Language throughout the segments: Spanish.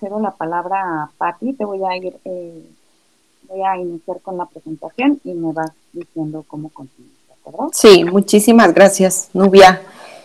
cedo la palabra a Patti. Voy a iniciar con la presentación y me vas diciendo cómo continuar, ¿de acuerdo? Sí, muchísimas gracias, Nubia.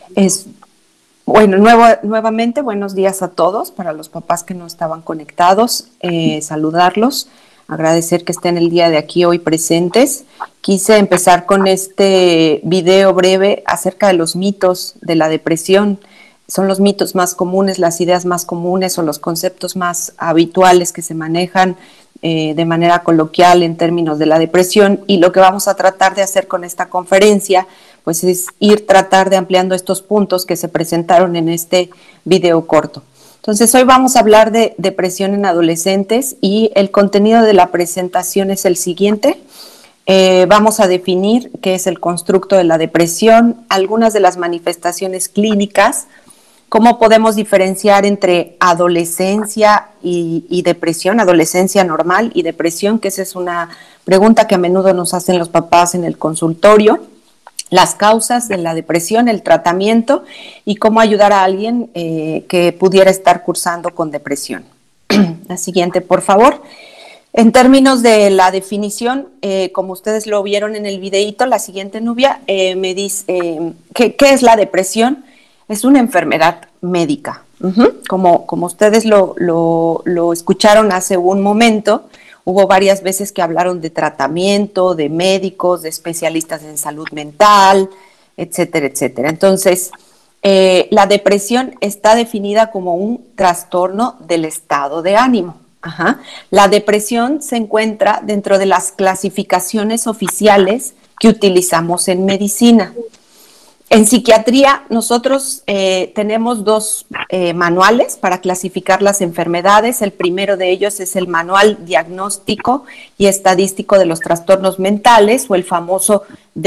Bueno, nuevamente buenos días a todos, para los papás que no estaban conectados, saludarlos, agradecer que estén el día de aquí hoy presentes. Quise empezar con este video breve acerca de los mitos de la depresión. Son los mitos más comunes, las ideas más comunes o los conceptos más habituales que se manejan de manera coloquial en términos de la depresión, y lo que vamos a tratar de hacer con esta conferencia pues es tratar de ampliando estos puntos que se presentaron en este video corto. Entonces hoy vamos a hablar de depresión en adolescentes y el contenido de la presentación es el siguiente. Vamos a definir qué es el constructo de la depresión, algunas de las manifestaciones clínicas, cómo podemos diferenciar entre adolescencia y depresión, adolescencia normal y depresión, que esa es una pregunta que a menudo nos hacen los papás en el consultorio, las causas de la depresión, el tratamiento y cómo ayudar a alguien que pudiera estar cursando con depresión. La siguiente, por favor. En términos de la definición, como ustedes lo vieron en el videíto, la siguiente, Nubia, me dice, ¿qué es la depresión? Es una enfermedad médica. Como ustedes lo escucharon hace un momento, hubo varias veces que hablaron de tratamiento, de médicos, de especialistas en salud mental, etcétera, etcétera. Entonces, la depresión está definida como un trastorno del estado de ánimo. La depresión se encuentra dentro de las clasificaciones oficiales que utilizamos en medicina. En psiquiatría nosotros tenemos dos manuales para clasificar las enfermedades. El primero de ellos es el Manual Diagnóstico y Estadístico de los Trastornos Mentales, o el famoso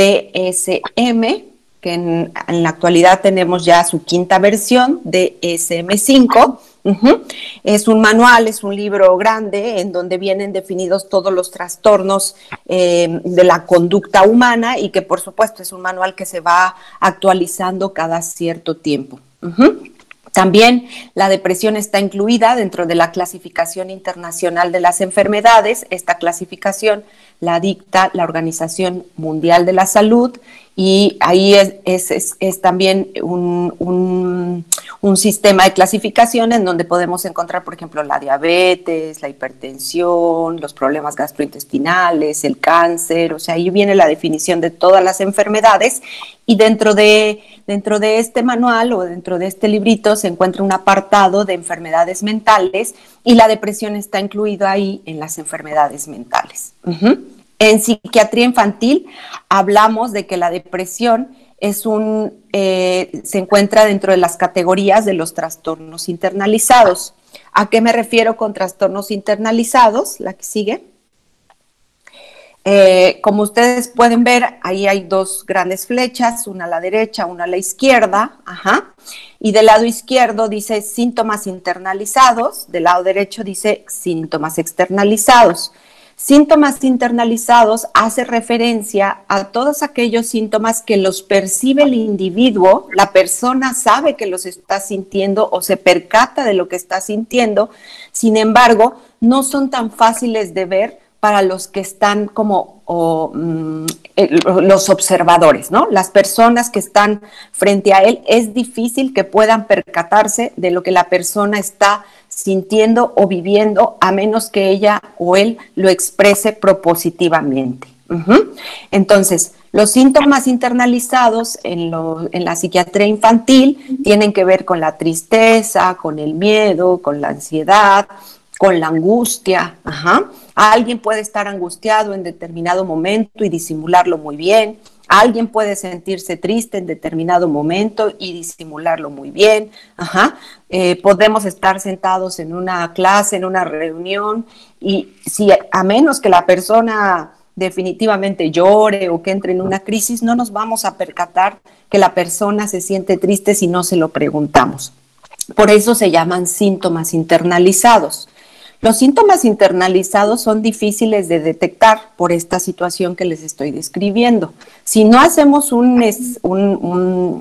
DSM, que en la actualidad tenemos ya su quinta versión, DSM-5. Es un manual, es un libro grande en donde vienen definidos todos los trastornos de la conducta humana, y que por supuesto es un manual que se va actualizando cada cierto tiempo. También la depresión está incluida dentro de la clasificación internacional de las enfermedades. Esta clasificación la dicta la Organización Mundial de la Salud, y ahí es también un sistema de clasificación en donde podemos encontrar, por ejemplo, la diabetes, la hipertensión, los problemas gastrointestinales, el cáncer. O sea, ahí viene la definición de todas las enfermedades, y dentro de este manual o dentro de este librito se encuentra un apartado de enfermedades mentales, y la depresión está incluida ahí en las enfermedades mentales. En psiquiatría infantil hablamos de que la depresión se encuentra dentro de las categorías de los trastornos internalizados. ¿A qué me refiero con trastornos internalizados? La que sigue. Como ustedes pueden ver, ahí hay dos grandes flechas, una a la derecha, una a la izquierda, y del lado izquierdo dice síntomas internalizados, del lado derecho dice síntomas externalizados. Síntomas internalizados hace referencia a todos aquellos síntomas que los percibe el individuo, la persona sabe que los está sintiendo o se percata de lo que está sintiendo, sin embargo, no son tan fáciles de ver para los que están como los observadores, ¿no? Las personas que están frente a él, es difícil que puedan percatarse de lo que la persona está sintiendo o viviendo, a menos que ella o él lo exprese propositivamente. Entonces, los síntomas internalizados en la psiquiatría infantil tienen que ver con la tristeza, con el miedo, con la ansiedad, con la angustia. Alguien puede estar angustiado en determinado momento y disimularlo muy bien. Alguien puede sentirse triste en determinado momento y disimularlo muy bien. Podemos estar sentados en una clase, en una reunión, y a menos que la persona definitivamente llore o que entre en una crisis, no nos vamos a percatar que la persona se siente triste si no se lo preguntamos. Por eso se llaman síntomas internalizados. Los síntomas internalizados son difíciles de detectar por esta situación que les estoy describiendo. Si no hacemos un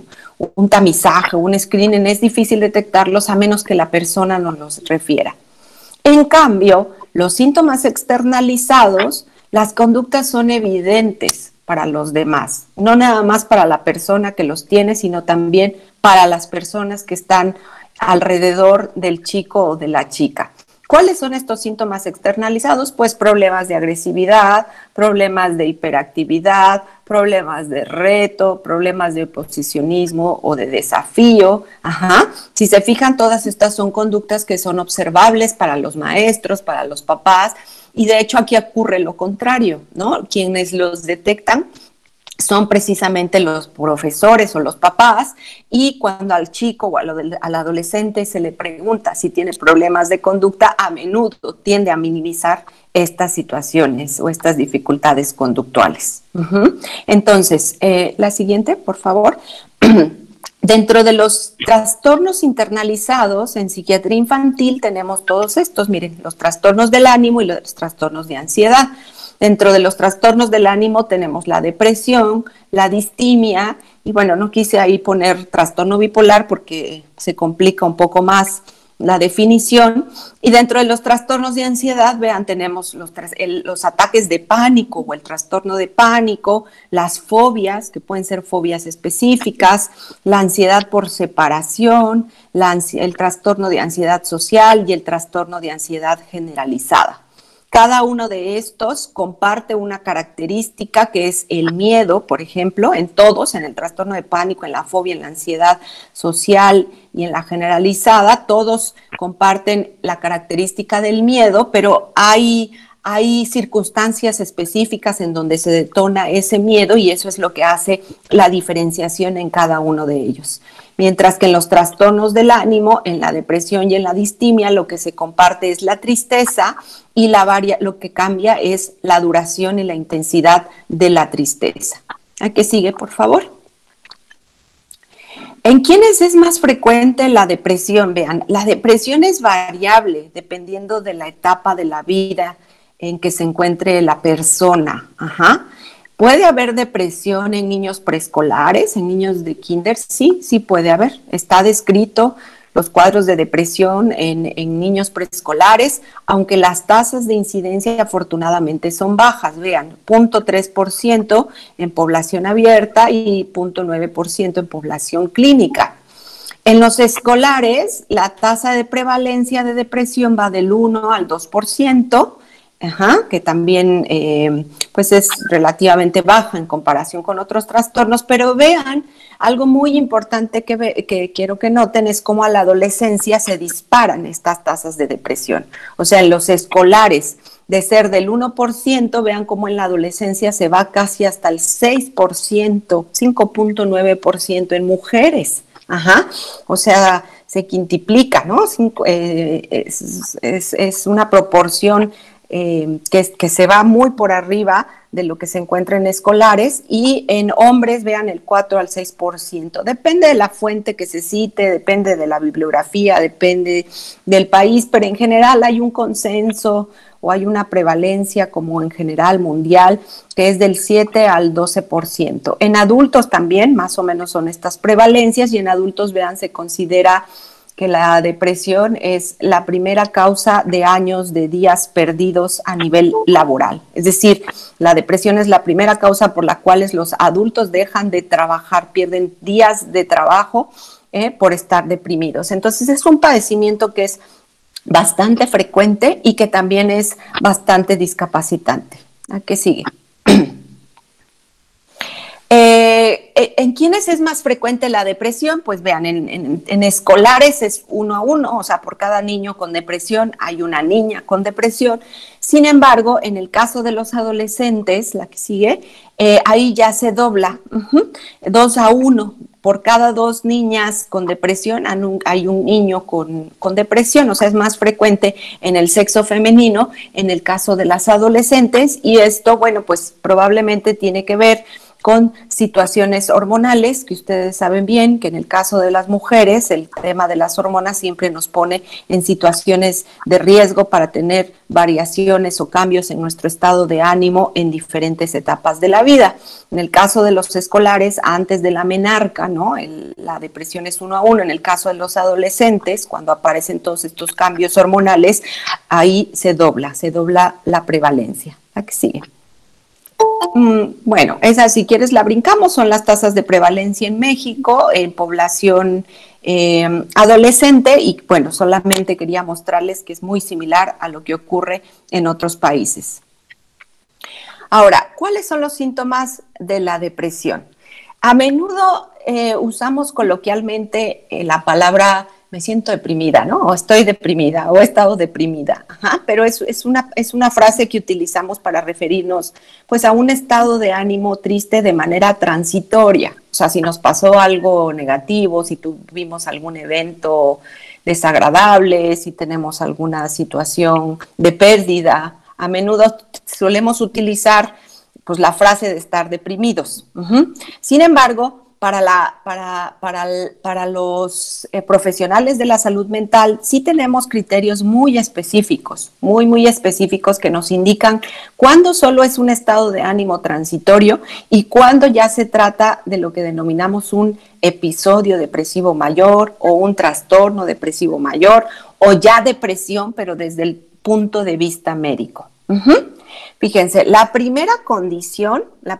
tamizaje, un screening, es difícil detectarlos a menos que la persona nos los refiera. En cambio, los síntomas externalizados, las conductas son evidentes para los demás, no nada más para la persona que los tiene, sino también para las personas que están alrededor del chico o de la chica. ¿Cuáles son estos síntomas externalizados? Pues problemas de agresividad, problemas de hiperactividad, problemas de reto, problemas de oposicionismo o de desafío. Ajá. Si se fijan, todas estas son conductas que son observables para los maestros, para los papás, y de hecho aquí ocurre lo contrario, ¿no? Quienes los detectan son precisamente los profesores o los papás, y cuando al chico o al adolescente se le pregunta si tiene problemas de conducta, a menudo tiende a minimizar estas situaciones o estas dificultades conductuales. Entonces, la siguiente, por favor. Dentro de los trastornos internalizados en psiquiatría infantil tenemos todos estos, miren, los trastornos del ánimo y los trastornos de ansiedad. Dentro de los trastornos del ánimo tenemos la depresión, la distimia, y bueno, no quise ahí poner trastorno bipolar porque se complica un poco más la definición. Y dentro de los trastornos de ansiedad, vean, tenemos los ataques de pánico o el trastorno de pánico, las fobias, que pueden ser fobias específicas, la ansiedad por separación, el trastorno de ansiedad social y el trastorno de ansiedad generalizada. Cada uno de estos comparte una característica que es el miedo, por ejemplo, en todos, en el trastorno de pánico, en la fobia, en la ansiedad social y en la generalizada, todos comparten la característica del miedo, pero hay circunstancias específicas en donde se detona ese miedo y eso es lo que hace la diferenciación en cada uno de ellos. Mientras que en los trastornos del ánimo, en la depresión y en la distimia, lo que se comparte es la tristeza y lo que cambia es la duración y la intensidad de la tristeza. ¿A qué sigue, por favor? ¿En quiénes es más frecuente la depresión? Vean, la depresión es variable dependiendo de la etapa de la vida en que se encuentre la persona. Ajá. ¿Puede haber depresión en niños preescolares, en niños de kinder? Sí, sí puede haber. Está descrito los cuadros de depresión en niños preescolares, aunque las tasas de incidencia afortunadamente son bajas. Vean, 0.3% en población abierta y 0.9% en población clínica. En los escolares, la tasa de prevalencia de depresión va del 1 al 2%, que también pues es relativamente baja en comparación con otros trastornos, pero vean, algo muy importante que quiero que noten es cómo a la adolescencia se disparan estas tasas de depresión. O sea, en los escolares, de ser del 1%, vean cómo en la adolescencia se va casi hasta el 6%, 5.9% en mujeres. O sea, se quintuplica, ¿no? Es una proporción que se va muy por arriba de lo que se encuentra en escolares, y en hombres, vean, el 4 al 6%. Depende de la fuente que se cite, depende de la bibliografía, depende del país, pero en general hay un consenso o hay una prevalencia como en general mundial que es del 7 al 12%. En adultos también más o menos son estas prevalencias, y en adultos, vean, se considera que la depresión es la primera causa de años de días perdidos a nivel laboral. Es decir, la depresión es la primera causa por la cual los adultos dejan de trabajar, pierden días de trabajo por estar deprimidos. Entonces es un padecimiento que es bastante frecuente y que también es bastante discapacitante. ¿A qué sigue? ¿En quiénes es más frecuente la depresión? Pues vean, en escolares es 1 a 1, o sea, por cada niño con depresión hay una niña con depresión. Sin embargo, en el caso de los adolescentes, la que sigue, ahí ya se dobla, 2 a 1. Por cada 2 niñas con depresión hay un niño con depresión, o sea, es más frecuente en el sexo femenino, en el caso de las adolescentes, y esto, bueno, pues probablemente tiene que ver con situaciones hormonales, que ustedes saben bien que en el caso de las mujeres el tema de las hormonas siempre nos pone en situaciones de riesgo para tener variaciones o cambios en nuestro estado de ánimo en diferentes etapas de la vida. En el caso de los escolares, antes de la menarca, ¿no? La depresión es 1 a 1. En el caso de los adolescentes, cuando aparecen todos estos cambios hormonales, ahí se dobla la prevalencia. ¿A qué sigue? Bueno, esa si quieres la brincamos, son las tasas de prevalencia en México, en población adolescente, y bueno, solamente quería mostrarles que es muy similar a lo que ocurre en otros países. Ahora, ¿cuáles son los síntomas de la depresión? A menudo usamos coloquialmente la palabra me siento deprimida, ¿no? O estoy deprimida, o he estado deprimida. Ajá, pero es una frase que utilizamos para referirnos pues a un estado de ánimo triste de manera transitoria. O sea, si nos pasó algo negativo, si tuvimos algún evento desagradable, si tenemos alguna situación de pérdida, a menudo solemos utilizar pues la frase de estar deprimidos. Sin embargo, para los profesionales de la salud mental sí tenemos criterios muy específicos, muy específicos, que nos indican cuándo solo es un estado de ánimo transitorio y cuándo ya se trata de lo que denominamos un episodio depresivo mayor o un trastorno depresivo mayor o ya depresión, pero desde el punto de vista médico. Fíjense, la primera condición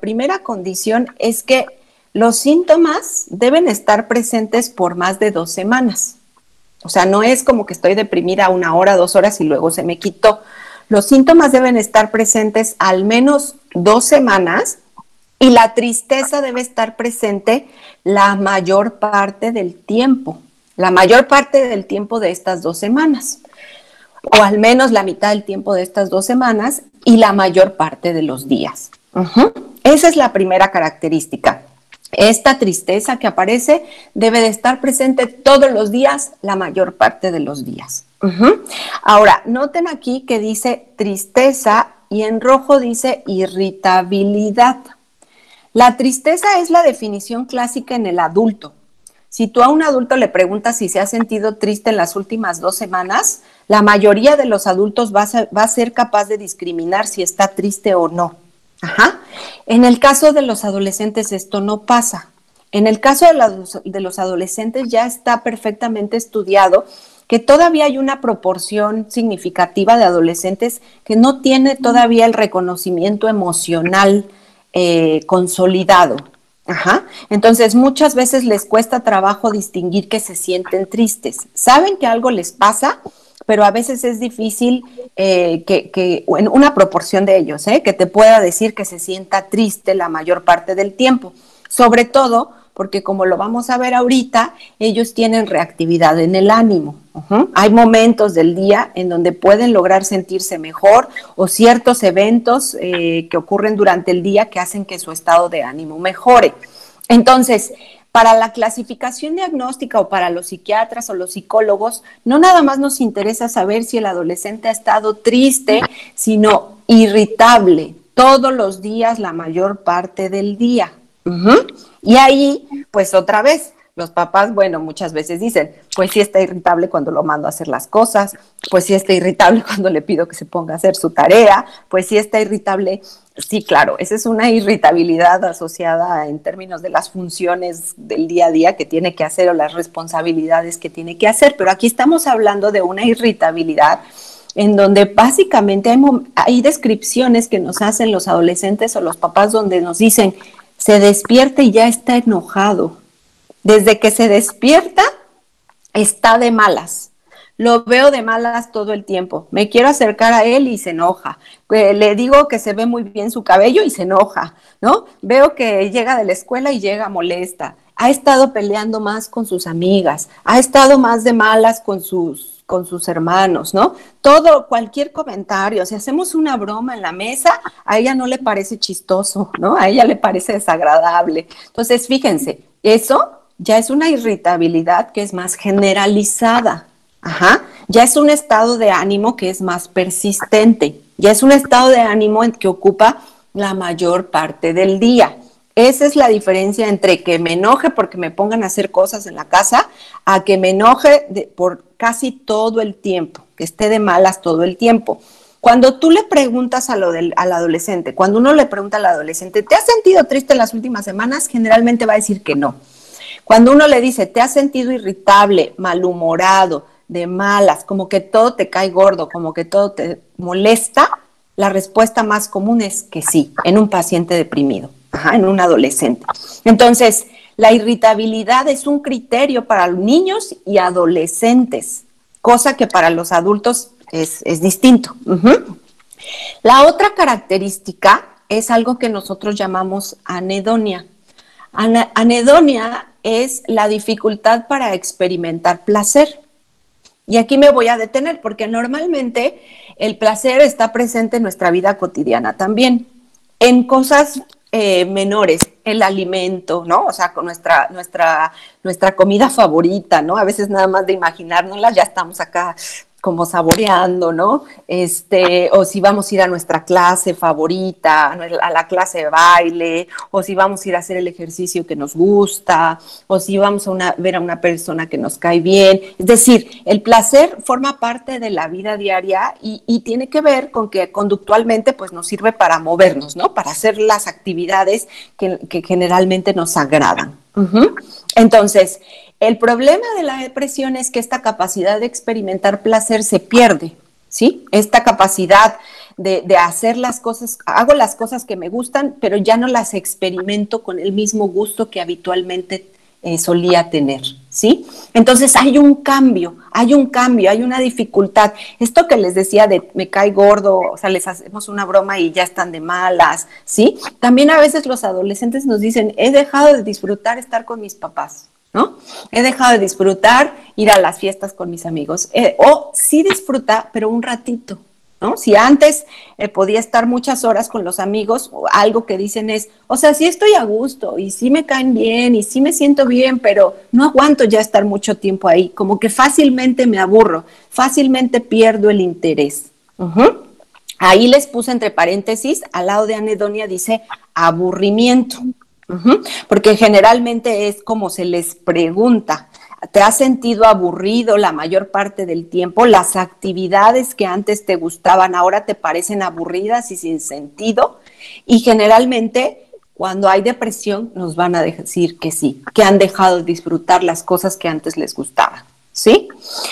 es que los síntomas deben estar presentes por más de 2 semanas. O sea, no es como que estoy deprimida 1 hora, 2 horas y luego se me quitó. Los síntomas deben estar presentes al menos 2 semanas y la tristeza debe estar presente la mayor parte del tiempo. La mayor parte del tiempo de estas 2 semanas. O al menos la mitad del tiempo de estas 2 semanas y la mayor parte de los días. Esa es la primera característica. Esta tristeza que aparece debe de estar presente todos los días, la mayor parte de los días. Ahora, noten aquí que dice tristeza y en rojo dice irritabilidad. La tristeza es la definición clásica en el adulto. Si tú a un adulto le preguntas si se ha sentido triste en las últimas 2 semanas, la mayoría de los adultos va a ser capaz de discriminar si está triste o no. En el caso de los adolescentes esto no pasa. En el caso de los adolescentes ya está perfectamente estudiado que todavía hay una proporción significativa de adolescentes que no tiene todavía el reconocimiento emocional consolidado. Entonces muchas veces les cuesta trabajo distinguir que se sienten tristes. Saben que algo les pasa, pero a veces es difícil que en una proporción de ellos, que te pueda decir que se sienta triste la mayor parte del tiempo. Sobre todo porque, como lo vamos a ver ahorita, ellos tienen reactividad en el ánimo. Hay momentos del día en donde pueden lograr sentirse mejor o ciertos eventos que ocurren durante el día que hacen que su estado de ánimo mejore. Entonces, para la clasificación diagnóstica o para los psiquiatras o los psicólogos, no nada más nos interesa saber si el adolescente ha estado triste, sino irritable todos los días, la mayor parte del día. Y ahí, pues otra vez, los papás, bueno, muchas veces dicen, pues sí está irritable cuando lo mando a hacer las cosas, pues sí está irritable cuando le pido que se ponga a hacer su tarea, pues sí está irritable. Sí, claro, esa es una irritabilidad asociada en términos de las funciones del día a día que tiene que hacer o las responsabilidades que tiene que hacer, pero aquí estamos hablando de una irritabilidad en donde básicamente hay descripciones que nos hacen los adolescentes o los papás donde nos dicen, se despierta y ya está enojado. Desde que se despierta, está de malas. Lo veo de malas todo el tiempo. Me quiero acercar a él y se enoja. Le digo que se ve muy bien su cabello y se enoja, ¿no? Veo que llega de la escuela y llega molesta. Ha estado peleando más con sus amigas. Ha estado más de malas con sus hermanos, ¿no? Cualquier comentario, si hacemos una broma en la mesa, a ella no le parece chistoso, ¿no? A ella le parece desagradable. Entonces, fíjense, eso ya es una irritabilidad que es más generalizada. Ya es un estado de ánimo que es más persistente, ya es un estado de ánimo en que ocupa la mayor parte del día. Esa es la diferencia entre que me enoje porque me pongan a hacer cosas en la casa, a que me enoje por casi todo el tiempo, que esté de malas todo el tiempo. Cuando tú le preguntas al adolescente, cuando uno le pregunta al adolescente, ¿te has sentido triste en las últimas semanas? Generalmente va a decir que no. Cuando uno le dice, ¿te has sentido irritable, malhumorado, de malas, como que todo te cae gordo, como que todo te molesta? La respuesta más común es que sí, en un paciente deprimido, en un adolescente. Entonces, la irritabilidad es un criterio para niños y adolescentes, cosa que para los adultos es distinto. La otra característica es algo que nosotros llamamos anedonia. Anedonia es la dificultad para experimentar placer. Y aquí me voy a detener porque normalmente el placer está presente en nuestra vida cotidiana también, en cosas menores, el alimento, ¿no? O sea, con nuestra comida favorita, ¿no? A veces nada más de imaginárnosla ya estamos acá como saboreando, ¿no? O si vamos a ir a nuestra clase favorita, a la clase de baile, o si vamos a ir a hacer el ejercicio que nos gusta, o si vamos a ver a una persona que nos cae bien. Es decir, el placer forma parte de la vida diaria y tiene que ver con que conductualmente pues nos sirve para movernos, ¿no? Para hacer las actividades que generalmente nos agradan. Entonces, el problema de la depresión es que esta capacidad de experimentar placer se pierde, ¿sí? Esta capacidad de hacer las cosas, hago las cosas que me gustan, pero ya no las experimento con el mismo gusto que habitualmente solía tener, ¿sí? Entonces hay un cambio, hay una dificultad. Esto que les decía de me cae gordo, o sea, les hacemos una broma y ya están de malas, ¿sí? También a veces los adolescentes nos dicen, he dejado de disfrutar estar con mis papás, ¿no? He dejado de disfrutar ir a las fiestas con mis amigos. O sí disfruta, pero un ratito, ¿no? Si antes podía estar muchas horas con los amigos, algo que dicen es, o sea, sí estoy a gusto y sí me caen bien y sí me siento bien, pero no aguanto ya estar mucho tiempo ahí. Como que fácilmente me aburro, fácilmente pierdo el interés. Ahí les puse entre paréntesis, al lado de anedonia dice aburrimiento. Porque generalmente es como se les pregunta, ¿te has sentido aburrido la mayor parte del tiempo? ¿Las actividades que antes te gustaban ahora te parecen aburridas y sin sentido? Y generalmente cuando hay depresión nos van a decir que sí, que han dejado de disfrutar las cosas que antes les gustaban, ¿sí?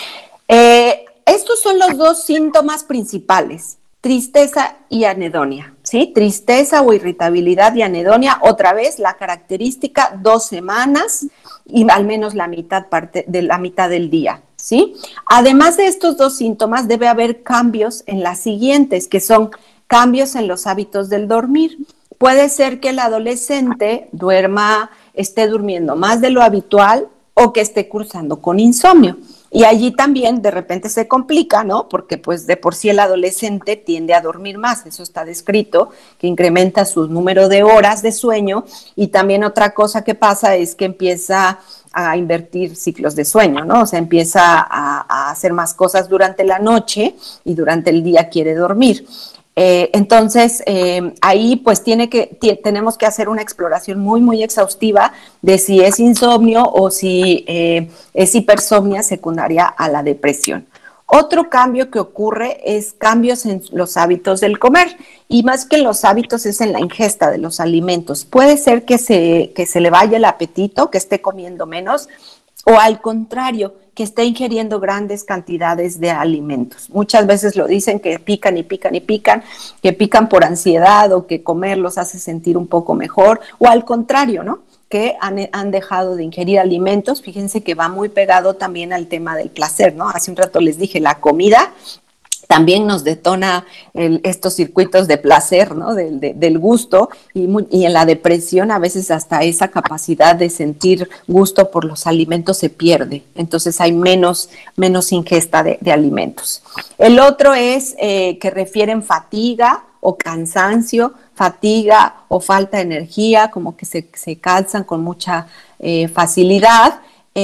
Estos son los dos síntomas principales. Tristeza y anedonia, ¿sí? Tristeza o irritabilidad y anedonia, otra vez la característica, 2 semanas y al menos la mitad del día, ¿sí? Además de estos dos síntomas, debe haber cambios en las siguientes, que son cambios en los hábitos del dormir. Puede ser que el adolescente esté durmiendo más de lo habitual o que esté cursando con insomnio. Y allí también de repente se complica, ¿no? Porque pues de por sí el adolescente tiende a dormir más, eso está descrito, que incrementa su número de horas de sueño, y también otra cosa que pasa es que empieza a invertir ciclos de sueño, ¿no? O sea, empieza a hacer más cosas durante la noche y durante el día quiere dormir. Entonces, ahí pues tenemos que hacer una exploración muy, muy exhaustiva de si es insomnio o si es hipersomnia secundaria a la depresión. Otro cambio que ocurre es cambios en los hábitos del comer, y más que en los hábitos es en la ingesta de los alimentos. Puede ser que se le vaya el apetito, que esté comiendo menos, o al contrario, que esté ingiriendo grandes cantidades de alimentos. Muchas veces lo dicen que pican y pican y pican, que pican por ansiedad o que comer los hace sentir un poco mejor, o al contrario, ¿no? Que han dejado de ingerir alimentos. Fíjense que va muy pegado también al tema del placer, ¿no? Hace un rato les dije, la comida también nos detona estos circuitos de placer, ¿no? Del gusto, y en la depresión a veces hasta esa capacidad de sentir gusto por los alimentos se pierde, entonces hay menos ingesta de alimentos. El otro es que refieren fatiga o cansancio, fatiga o falta de energía, como que se cansan con mucha facilidad.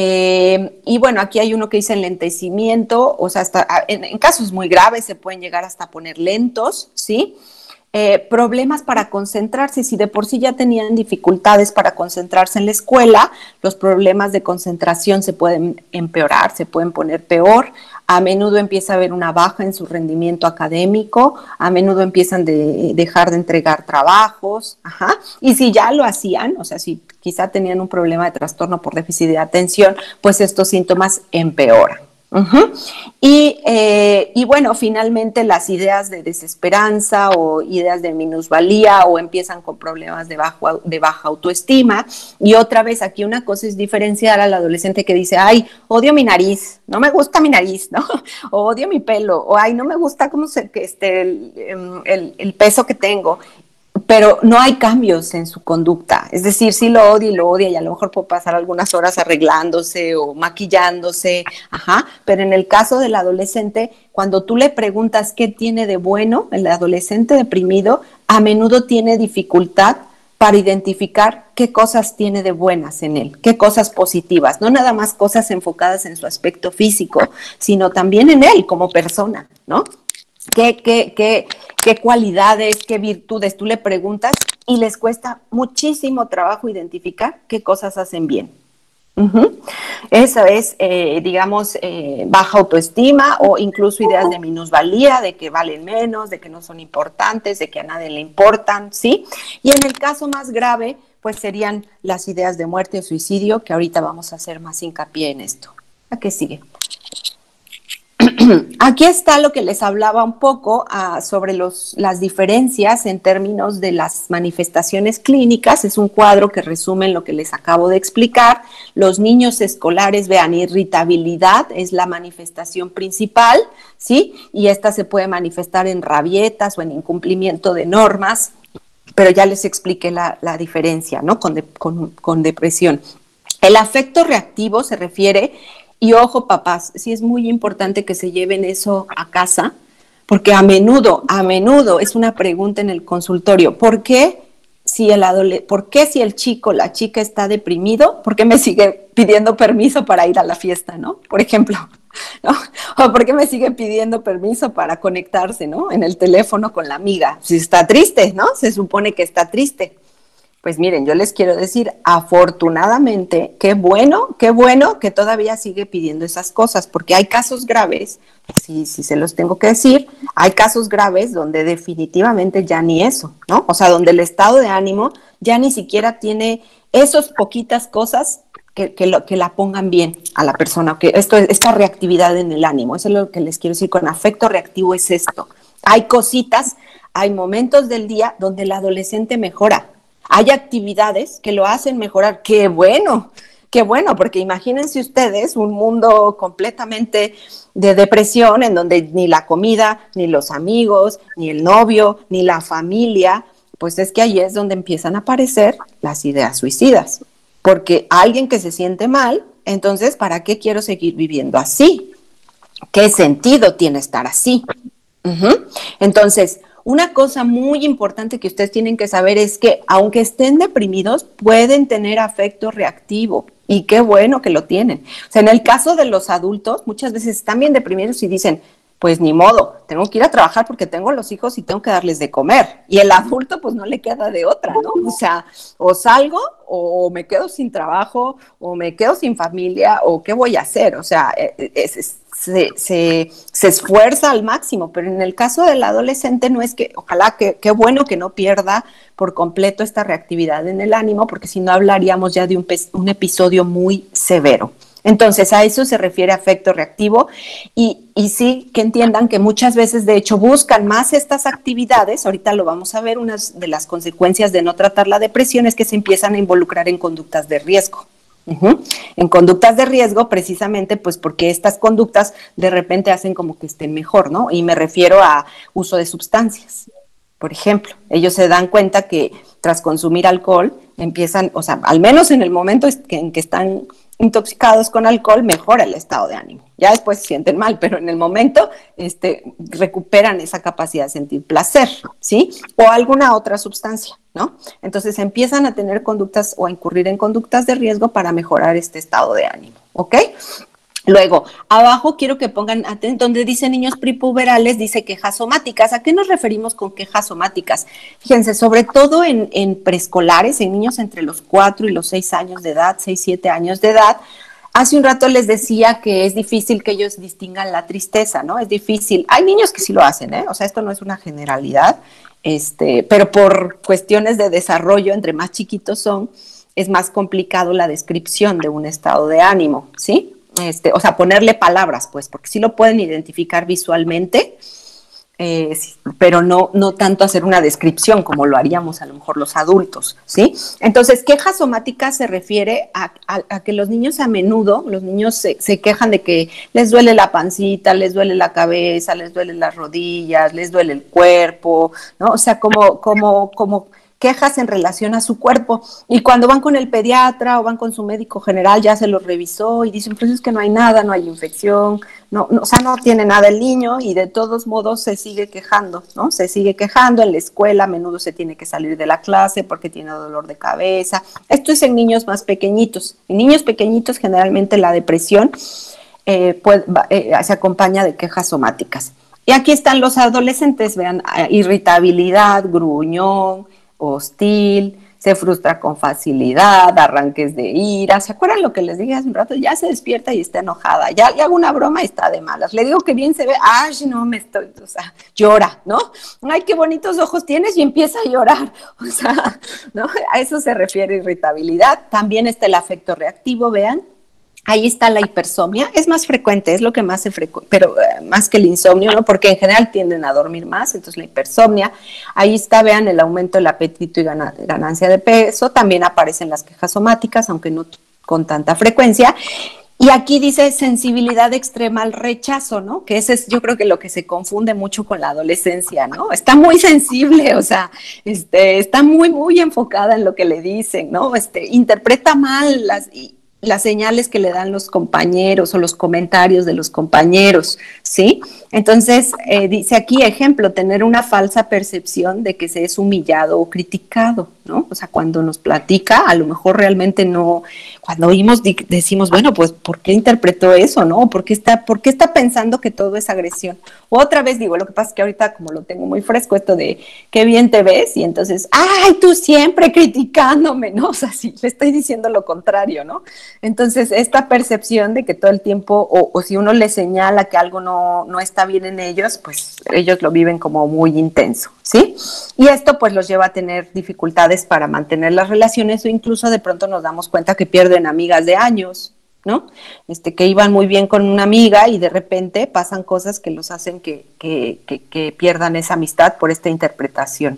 Y bueno, aquí hay uno que dice enlentecimiento, o sea, en casos muy graves se pueden llegar hasta poner lentos, ¿sí? problemas para concentrarse. Si de por sí ya tenían dificultades para concentrarse en la escuela, los problemas de concentración se pueden empeorar, se pueden poner peor. A menudo empieza a haber una baja en su rendimiento académico, a menudo empiezan a dejar de entregar trabajos, ajá. Y si ya lo hacían, o sea, si quizá tenían un problema de trastorno por déficit de atención, pues estos síntomas empeoran. Uh-huh. Y bueno, finalmente las ideas de desesperanza o ideas de minusvalía o empiezan con problemas de baja autoestima. Y otra vez aquí una cosa es diferenciar al adolescente que dice, ay, odio mi nariz, no me gusta mi nariz, ¿no? O odio mi pelo, o ay, no me gusta cómo el peso que tengo. Pero no hay cambios en su conducta, es decir, sí lo odia y a lo mejor puede pasar algunas horas arreglándose o maquillándose, ajá, pero en el caso del adolescente, cuando tú le preguntas qué tiene de bueno, el adolescente deprimido a menudo tiene dificultad para identificar qué cosas tiene de buenas en él, qué cosas positivas, no nada más cosas enfocadas en su aspecto físico, sino también en él como persona, ¿no? ¿Qué cualidades, qué virtudes tú le preguntas y les cuesta muchísimo trabajo identificar qué cosas hacen bien? Uh-huh. Eso es, digamos, baja autoestima o incluso ideas de minusvalía, de que valen menos, de que no son importantes, de que a nadie le importan, ¿sí? Y en el caso más grave, pues serían las ideas de muerte o suicidio, que ahorita vamos a hacer más hincapié en esto. ¿A qué sigue? Aquí está lo que les hablaba un poco sobre las diferencias en términos de las manifestaciones clínicas. Es un cuadro que resume lo que les acabo de explicar. Los niños escolares, vean, irritabilidad es la manifestación principal, ¿sí? Y esta se puede manifestar en rabietas o en incumplimiento de normas, pero ya les expliqué la diferencia, ¿no? Con depresión. El afecto reactivo se refiere. Y ojo, papás, sí es muy importante que se lleven eso a casa, porque a menudo es una pregunta en el consultorio. ¿Por qué si el chico, la chica está deprimido, por qué me sigue pidiendo permiso para ir a la fiesta, ¿no? Por ejemplo, ¿no? O por qué me sigue pidiendo permiso para conectarse, ¿no? En el teléfono con la amiga. Si está triste, ¿no? Se supone que está triste. Pues miren, yo les quiero decir, afortunadamente, qué bueno que todavía sigue pidiendo esas cosas, porque hay casos graves, sí se los tengo que decir, hay casos graves donde definitivamente ya ni eso, ¿no? O sea, donde el estado de ánimo ya ni siquiera tiene esas poquitas cosas que la pongan bien a la persona, que esta reactividad en el ánimo, eso es lo que les quiero decir con afecto reactivo, es esto. Hay cositas, hay momentos del día donde el adolescente mejora. Hay actividades que lo hacen mejorar. ¡Qué bueno! Porque imagínense ustedes un mundo completamente de depresión en donde ni la comida, ni los amigos, ni el novio, ni la familia, pues es que ahí es donde empiezan a aparecer las ideas suicidas. Porque alguien que se siente mal, entonces, ¿para qué quiero seguir viviendo así? ¿Qué sentido tiene estar así? Uh-huh. Entonces, una cosa muy importante que ustedes tienen que saber es que aunque estén deprimidos, pueden tener afecto reactivo y qué bueno que lo tienen. O sea, en el caso de los adultos, muchas veces están bien deprimidos y dicen, pues ni modo, tengo que ir a trabajar porque tengo los hijos y tengo que darles de comer. Y el adulto pues no le queda de otra, ¿no? O sea, o salgo o me quedo sin trabajo o me quedo sin familia o qué voy a hacer. O sea, se esfuerza al máximo, pero en el caso del adolescente no es que, ojalá qué bueno que no pierda por completo esta reactividad en el ánimo, porque si no hablaríamos ya de un episodio muy severo. Entonces, a eso se refiere afecto reactivo y sí que entiendan que muchas veces, de hecho, buscan más estas actividades. Ahorita lo vamos a ver, una de las consecuencias de no tratar la depresión es que se empiezan a involucrar en conductas de riesgo. Uh-huh. En conductas de riesgo, precisamente, pues porque estas conductas de repente hacen como que estén mejor, ¿no? Y me refiero a uso de sustancias. Por ejemplo, ellos se dan cuenta que tras consumir alcohol empiezan, o sea, al menos en el momento en que están intoxicados con alcohol, mejora el estado de ánimo. Ya después se sienten mal, pero en el momento recuperan esa capacidad de sentir placer, ¿sí? O alguna otra sustancia, ¿no? Entonces empiezan a tener conductas o a incurrir en conductas de riesgo para mejorar este estado de ánimo, ¿ok? Luego, abajo quiero que pongan donde dice niños prepuberales, dice quejas somáticas. ¿A qué nos referimos con quejas somáticas? Fíjense, sobre todo en preescolares, en niños entre los 4 y los 6 años de edad, 6, 7 años de edad. Hace un rato les decía que es difícil que ellos distingan la tristeza, ¿no? Es difícil. Hay niños que sí lo hacen, ¿eh? O sea, esto no es una generalidad, pero por cuestiones de desarrollo, entre más chiquitos son, es más complicado la descripción de un estado de ánimo, ¿sí? O sea, ponerle palabras, pues, porque sí lo pueden identificar visualmente, pero no tanto hacer una descripción como lo haríamos a lo mejor los adultos, ¿sí? Entonces, queja somática se refiere a que los niños a menudo, los niños se quejan de que les duele la pancita, les duele la cabeza, les duele las rodillas, les duele el cuerpo, ¿no? O sea, como quejas en relación a su cuerpo, y cuando van con el pediatra o van con su médico general ya se los revisó y dicen, pues es que no hay nada, no hay infección, o sea, no tiene nada el niño, y de todos modos se sigue quejando, ¿no? Se sigue quejando en la escuela, a menudo se tiene que salir de la clase porque tiene dolor de cabeza. Esto es en niños más pequeñitos. En niños pequeñitos generalmente la depresión se acompaña de quejas somáticas. Y aquí están los adolescentes, vean, irritabilidad, gruñón, hostil, se frustra con facilidad, arranques de ira. ¿Se acuerdan lo que les dije hace un rato? Ya se despierta y está enojada. Ya le hago una broma y está de malas. Le digo que bien se ve, ay, no, o sea, llora, ¿no? Ay, qué bonitos ojos tienes, y empieza a llorar. O sea, ¿no? A eso se refiere irritabilidad. También está el afecto reactivo, vean. Ahí está la hipersomnia, es más frecuente, es lo que más se frecuenta, pero más que el insomnio, ¿no? Porque en general tienden a dormir más, entonces la hipersomnia. Ahí está, vean, el aumento del apetito y ganancia de peso. También aparecen las quejas somáticas, aunque no con tanta frecuencia. Y aquí dice sensibilidad extrema al rechazo, ¿no? Que ese es, yo creo que lo que se confunde mucho con la adolescencia, ¿no? Está muy sensible, o sea, está muy enfocada en lo que le dicen, ¿no? Interpreta mal las señales que le dan los compañeros o los comentarios de los compañeros, ¿sí? Entonces, dice aquí, ejemplo, tener una falsa percepción de que se es humillado o criticado, ¿no? O sea, cuando nos platica, a lo mejor realmente no, cuando oímos decimos, bueno, pues, ¿por qué interpretó eso, no? ¿Por qué está pensando que todo es agresión? Otra vez digo, lo que pasa es que ahorita como lo tengo muy fresco, esto de qué bien te ves, y entonces, ay, tú siempre criticándome, ¿no? O sea, sí, le estoy diciendo lo contrario, ¿no? Entonces, esta percepción de que todo el tiempo, o si uno les señala que algo no está bien en ellos, pues ellos lo viven como muy intenso, ¿sí? Y esto pues los lleva a tener dificultades para mantener las relaciones, o incluso de pronto nos damos cuenta que pierden amigas de años, ¿no? Que iban muy bien con una amiga y de repente pasan cosas que los hacen que pierdan esa amistad por esta interpretación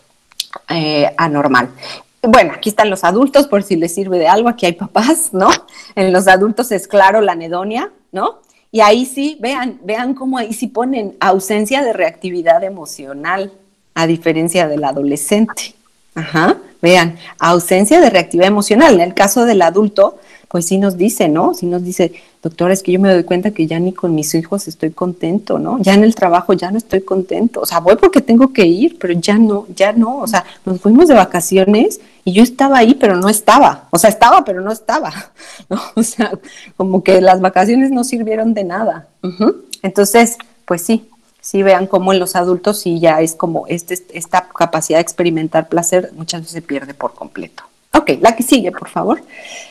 anormal. Bueno, aquí están los adultos, por si les sirve de algo, aquí hay papás, ¿no? En los adultos es claro la anedonia, ¿no? Y ahí sí, vean cómo ahí sí ponen ausencia de reactividad emocional, a diferencia del adolescente. Ajá, vean, ausencia de reactividad emocional. En el caso del adulto, pues sí nos dice, ¿no? Sí nos dice, doctora, es que yo me doy cuenta que ya ni con mis hijos estoy contento, ¿no? Ya en el trabajo ya no estoy contento. O sea, voy porque tengo que ir, pero ya no. O sea, nos fuimos de vacaciones y yo estaba ahí, pero no estaba. O sea, estaba, pero no estaba, ¿no? O sea, como que las vacaciones no sirvieron de nada. Entonces, pues sí vean cómo en los adultos sí ya es como esta capacidad de experimentar placer muchas veces se pierde por completo. Ok, la que sigue, por favor.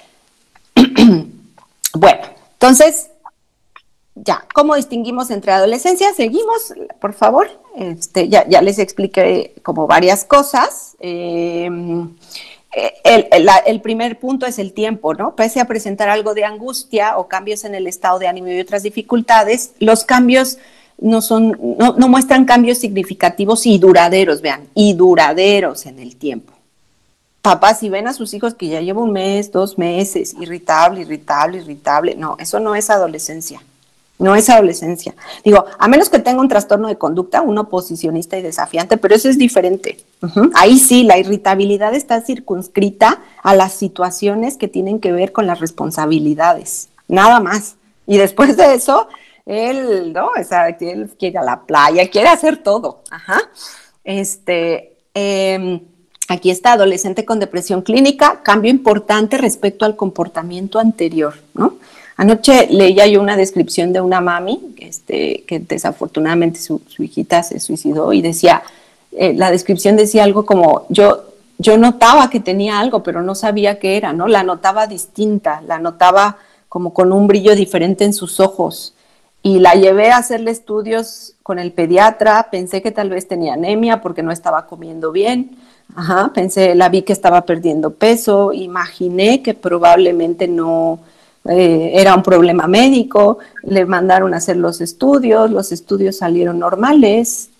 Bueno, entonces, ya, ¿cómo distinguimos entre adolescencia? Seguimos, por favor. Ya les expliqué como varias cosas. El primer punto es el tiempo, ¿no? Pese a presentar algo de angustia o cambios en el estado de ánimo y otras dificultades, los cambios no muestran cambios significativos y duraderos, vean, y duraderos en el tiempo. Papás, si ven a sus hijos que ya lleva 1 mes, 2 meses, irritable, no, eso no es adolescencia. No es adolescencia. Digo, a menos que tenga un trastorno de conducta, un oposicionista y desafiante, pero eso es diferente. Ahí sí, la irritabilidad está circunscrita a las situaciones que tienen que ver con las responsabilidades, nada más. Y después de eso, él, ¿no? O sea, él quiere ir a la playa, quiere hacer todo. Aquí está, adolescente con depresión clínica, cambio importante respecto al comportamiento anterior, ¿no? Anoche leía yo una descripción de una mami, que desafortunadamente su hijita se suicidó, y decía, la descripción decía algo como, yo notaba que tenía algo, pero no sabía qué era, ¿no? La notaba distinta, la notaba como con un brillo diferente en sus ojos. Y la llevé a hacerle estudios con el pediatra, pensé que tal vez tenía anemia porque no estaba comiendo bien. Ajá, la vi que estaba perdiendo peso, imaginé que probablemente no era un problema médico, le mandaron a hacer los estudios salieron normales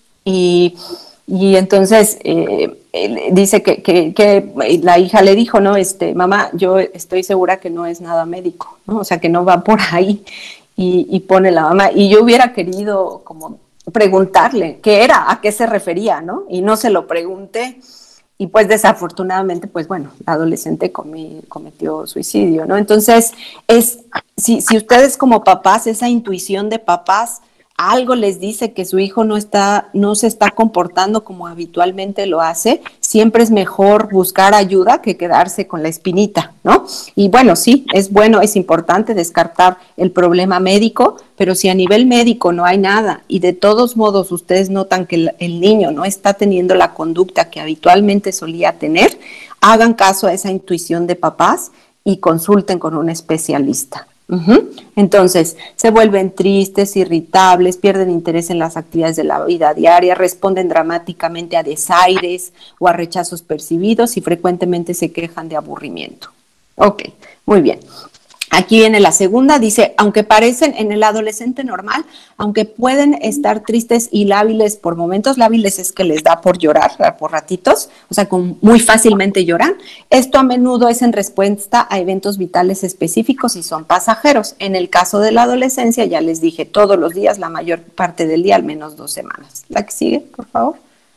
y entonces dice que la hija le dijo, no, mamá, yo estoy segura que no es nada médico, ¿no? O sea, que no va por ahí. Y pone la mamá, y yo hubiera querido como preguntarle qué era, a qué se refería, ¿no? Y no se lo pregunté. Y pues desafortunadamente, pues bueno, la adolescente cometió suicidio, ¿no? Entonces, si ustedes como papás, esa intuición de papás, algo les dice que su hijo no se está comportando como habitualmente lo hace, siempre es mejor buscar ayuda que quedarse con la espinita, ¿no? Y bueno, sí, es importante descartar el problema médico, pero si a nivel médico no hay nada y de todos modos ustedes notan que el niño no está teniendo la conducta que habitualmente solía tener, hagan caso a esa intuición de papás y consulten con un especialista. Entonces, se vuelven tristes, irritables, pierden interés en las actividades de la vida diaria, responden dramáticamente a desaires o a rechazos percibidos y frecuentemente se quejan de aburrimiento. Ok, muy bien. Aquí viene la segunda, dice, aunque parecen en el adolescente normal, aunque pueden estar tristes y lábiles por momentos, lábiles es que les da por llorar, por ratitos, o sea, muy fácilmente lloran, esto a menudo es en respuesta a eventos vitales específicos y son pasajeros. En el caso de la adolescencia, ya les dije, todos los días, la mayor parte del día, al menos 2 semanas. La que sigue, por favor.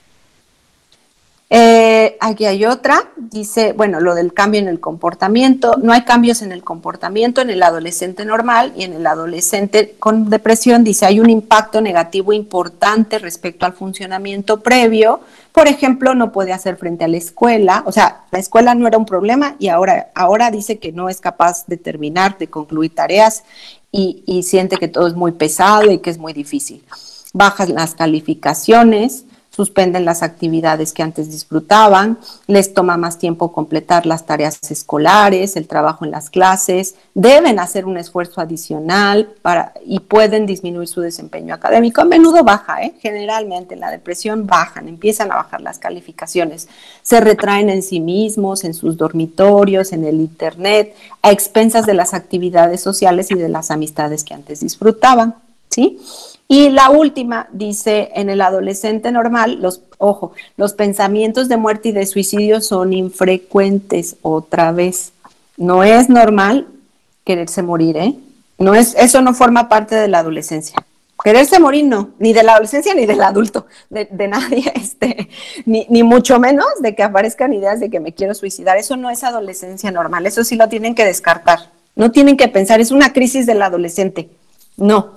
Aquí hay otra, dice, bueno, lo del cambio en el comportamiento, no hay cambios en el comportamiento en el adolescente normal y en el adolescente con depresión, dice, hay un impacto negativo importante respecto al funcionamiento previo, por ejemplo, no puede hacer frente a la escuela, o sea, la escuela no era un problema y ahora dice que no es capaz de terminar, de concluir tareas y siente que todo es muy pesado y que es muy difícil. Bajan las calificaciones, suspenden las actividades que antes disfrutaban, les toma más tiempo completar las tareas escolares, el trabajo en las clases, deben hacer un esfuerzo adicional y pueden disminuir su desempeño académico. A menudo baja, generalmente en la depresión bajan, empiezan a bajar las calificaciones, se retraen en sí mismos, en sus dormitorios, en el internet, a expensas de las actividades sociales y de las amistades que antes disfrutaban, ¿sí? Y la última dice, en el adolescente normal, los pensamientos de muerte y de suicidio son infrecuentes. Otra vez, no es normal quererse morir, eso no forma parte de la adolescencia. Quererse morir no, ni de la adolescencia ni del adulto, de nadie, ni mucho menos de que aparezcan ideas de que me quiero suicidar. Eso no es adolescencia normal, eso sí lo tienen que descartar. No tienen que pensar, es una crisis del adolescente. No.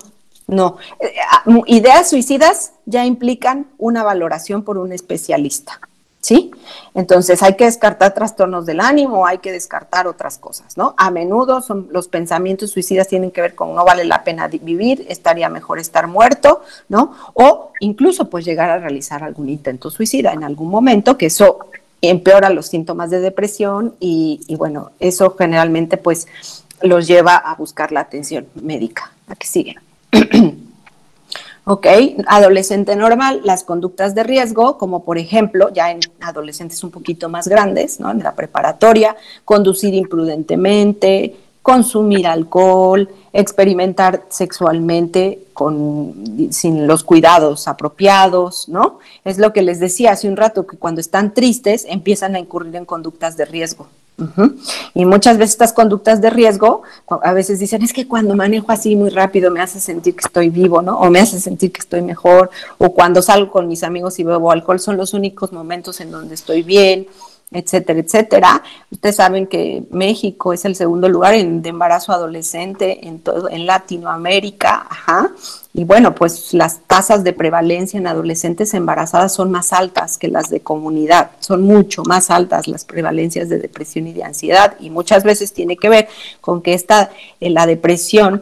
Ideas suicidas ya implican una valoración por un especialista, ¿sí? Entonces hay que descartar trastornos del ánimo, hay que descartar otras cosas, ¿no? A menudo los pensamientos suicidas tienen que ver con no vale la pena vivir, estaría mejor estar muerto, ¿no? O incluso pues llegar a realizar algún intento suicida en algún momento, que eso empeora los síntomas de depresión y bueno, eso generalmente pues los lleva a buscar la atención médica. Aquí sigue. Ok, adolescente normal, las conductas de riesgo, como por ejemplo, ya en adolescentes un poquito más grandes, ¿no? En la preparatoria, conducir imprudentemente, consumir alcohol, experimentar sexualmente sin los cuidados apropiados, ¿no? Es lo que les decía hace un rato, que cuando están tristes empiezan a incurrir en conductas de riesgo. Y muchas veces estas conductas de riesgo, a veces dicen, es que cuando manejo así muy rápido me hace sentir que estoy vivo, ¿no? O me hace sentir que estoy mejor, o cuando salgo con mis amigos y bebo alcohol son los únicos momentos en donde estoy bien, etcétera, etcétera. Ustedes saben que México es el segundo lugar de embarazo adolescente en Latinoamérica, ajá. Y bueno, pues las tasas de prevalencia en adolescentes embarazadas son más altas que las de comunidad, son mucho más altas las prevalencias de depresión y de ansiedad, y muchas veces tiene que ver con que la depresión,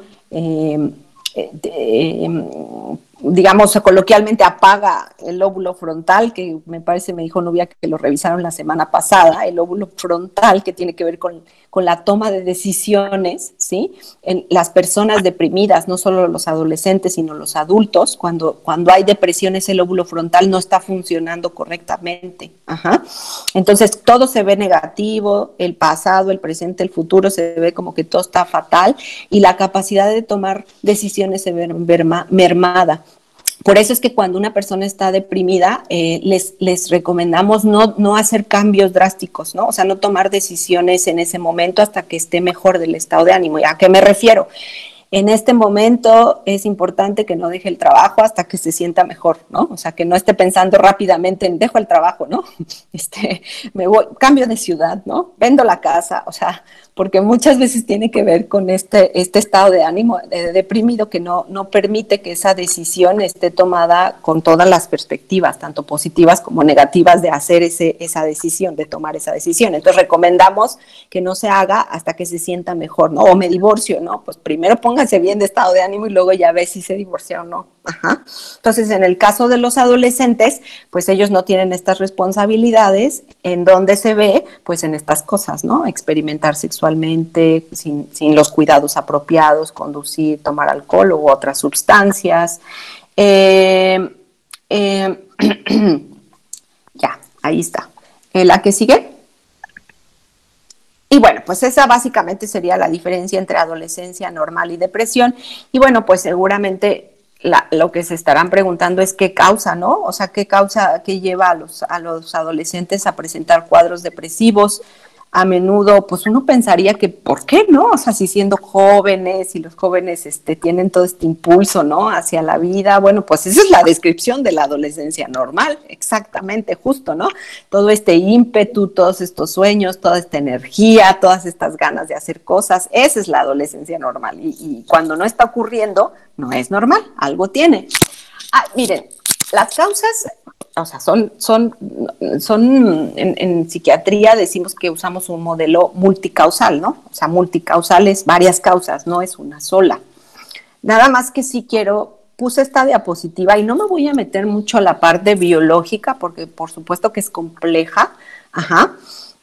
digamos, coloquialmente apaga el lóbulo frontal, que me parece, me dijo Nubia que lo revisaron la semana pasada, el lóbulo frontal que tiene que ver con la toma de decisiones, ¿sí? En las personas deprimidas, no solo los adolescentes, sino los adultos, cuando hay depresión, ese lóbulo frontal no está funcionando correctamente. Ajá. Entonces, todo se ve negativo, el pasado, el presente, el futuro, se ve como que todo está fatal, y la capacidad de tomar decisiones se ve mermada. Por eso es que cuando una persona está deprimida, les recomendamos no hacer cambios drásticos, ¿no? O sea, no tomar decisiones en ese momento hasta que esté mejor del estado de ánimo. ¿Y a qué me refiero? En este momento es importante que no deje el trabajo hasta que se sienta mejor, ¿no? O sea, que no esté pensando rápidamente en dejo el trabajo, ¿no? Me voy, cambio de ciudad, ¿no? Vendo la casa, o sea, porque muchas veces tiene que ver con este estado de ánimo deprimido que no permite que esa decisión esté tomada con todas las perspectivas, tanto positivas como negativas, de hacer esa decisión, de tomar esa decisión. Entonces recomendamos que no se haga hasta que se sienta mejor, ¿no? O me divorcio, ¿no? Pues primero pónganse bien de estado de ánimo y luego ya ve si se divorcia o no. Ajá. Entonces, en el caso de los adolescentes, pues ellos no tienen estas responsabilidades. ¿En donde se ve? Pues en estas cosas, ¿no? Experimentar sexualmente sin los cuidados apropiados, conducir, tomar alcohol u otras sustancias. Ya, ahí está. ¿La que sigue? Y bueno, pues esa básicamente sería la diferencia entre adolescencia normal y depresión. Y bueno, pues seguramente lo que se estarán preguntando es qué causa, ¿no? O sea, qué causa, qué lleva a los adolescentes a presentar cuadros depresivos. A menudo, pues uno pensaría que, ¿por qué no? O sea, si siendo jóvenes y los jóvenes tienen todo este impulso, ¿no? Hacia la vida, bueno, pues esa es la descripción de la adolescencia normal, exactamente, justo, ¿no? Todo este ímpetu, todos estos sueños, toda esta energía, todas estas ganas de hacer cosas, esa es la adolescencia normal. Y cuando no está ocurriendo, no es normal, algo tiene. Miren, las causas, o sea, son en psiquiatría decimos que usamos un modelo multicausal, ¿no? O sea, multicausal es varias causas, no es una sola. Nada más que si puse esta diapositiva y no me voy a meter mucho a la parte biológica porque por supuesto que es compleja, ajá.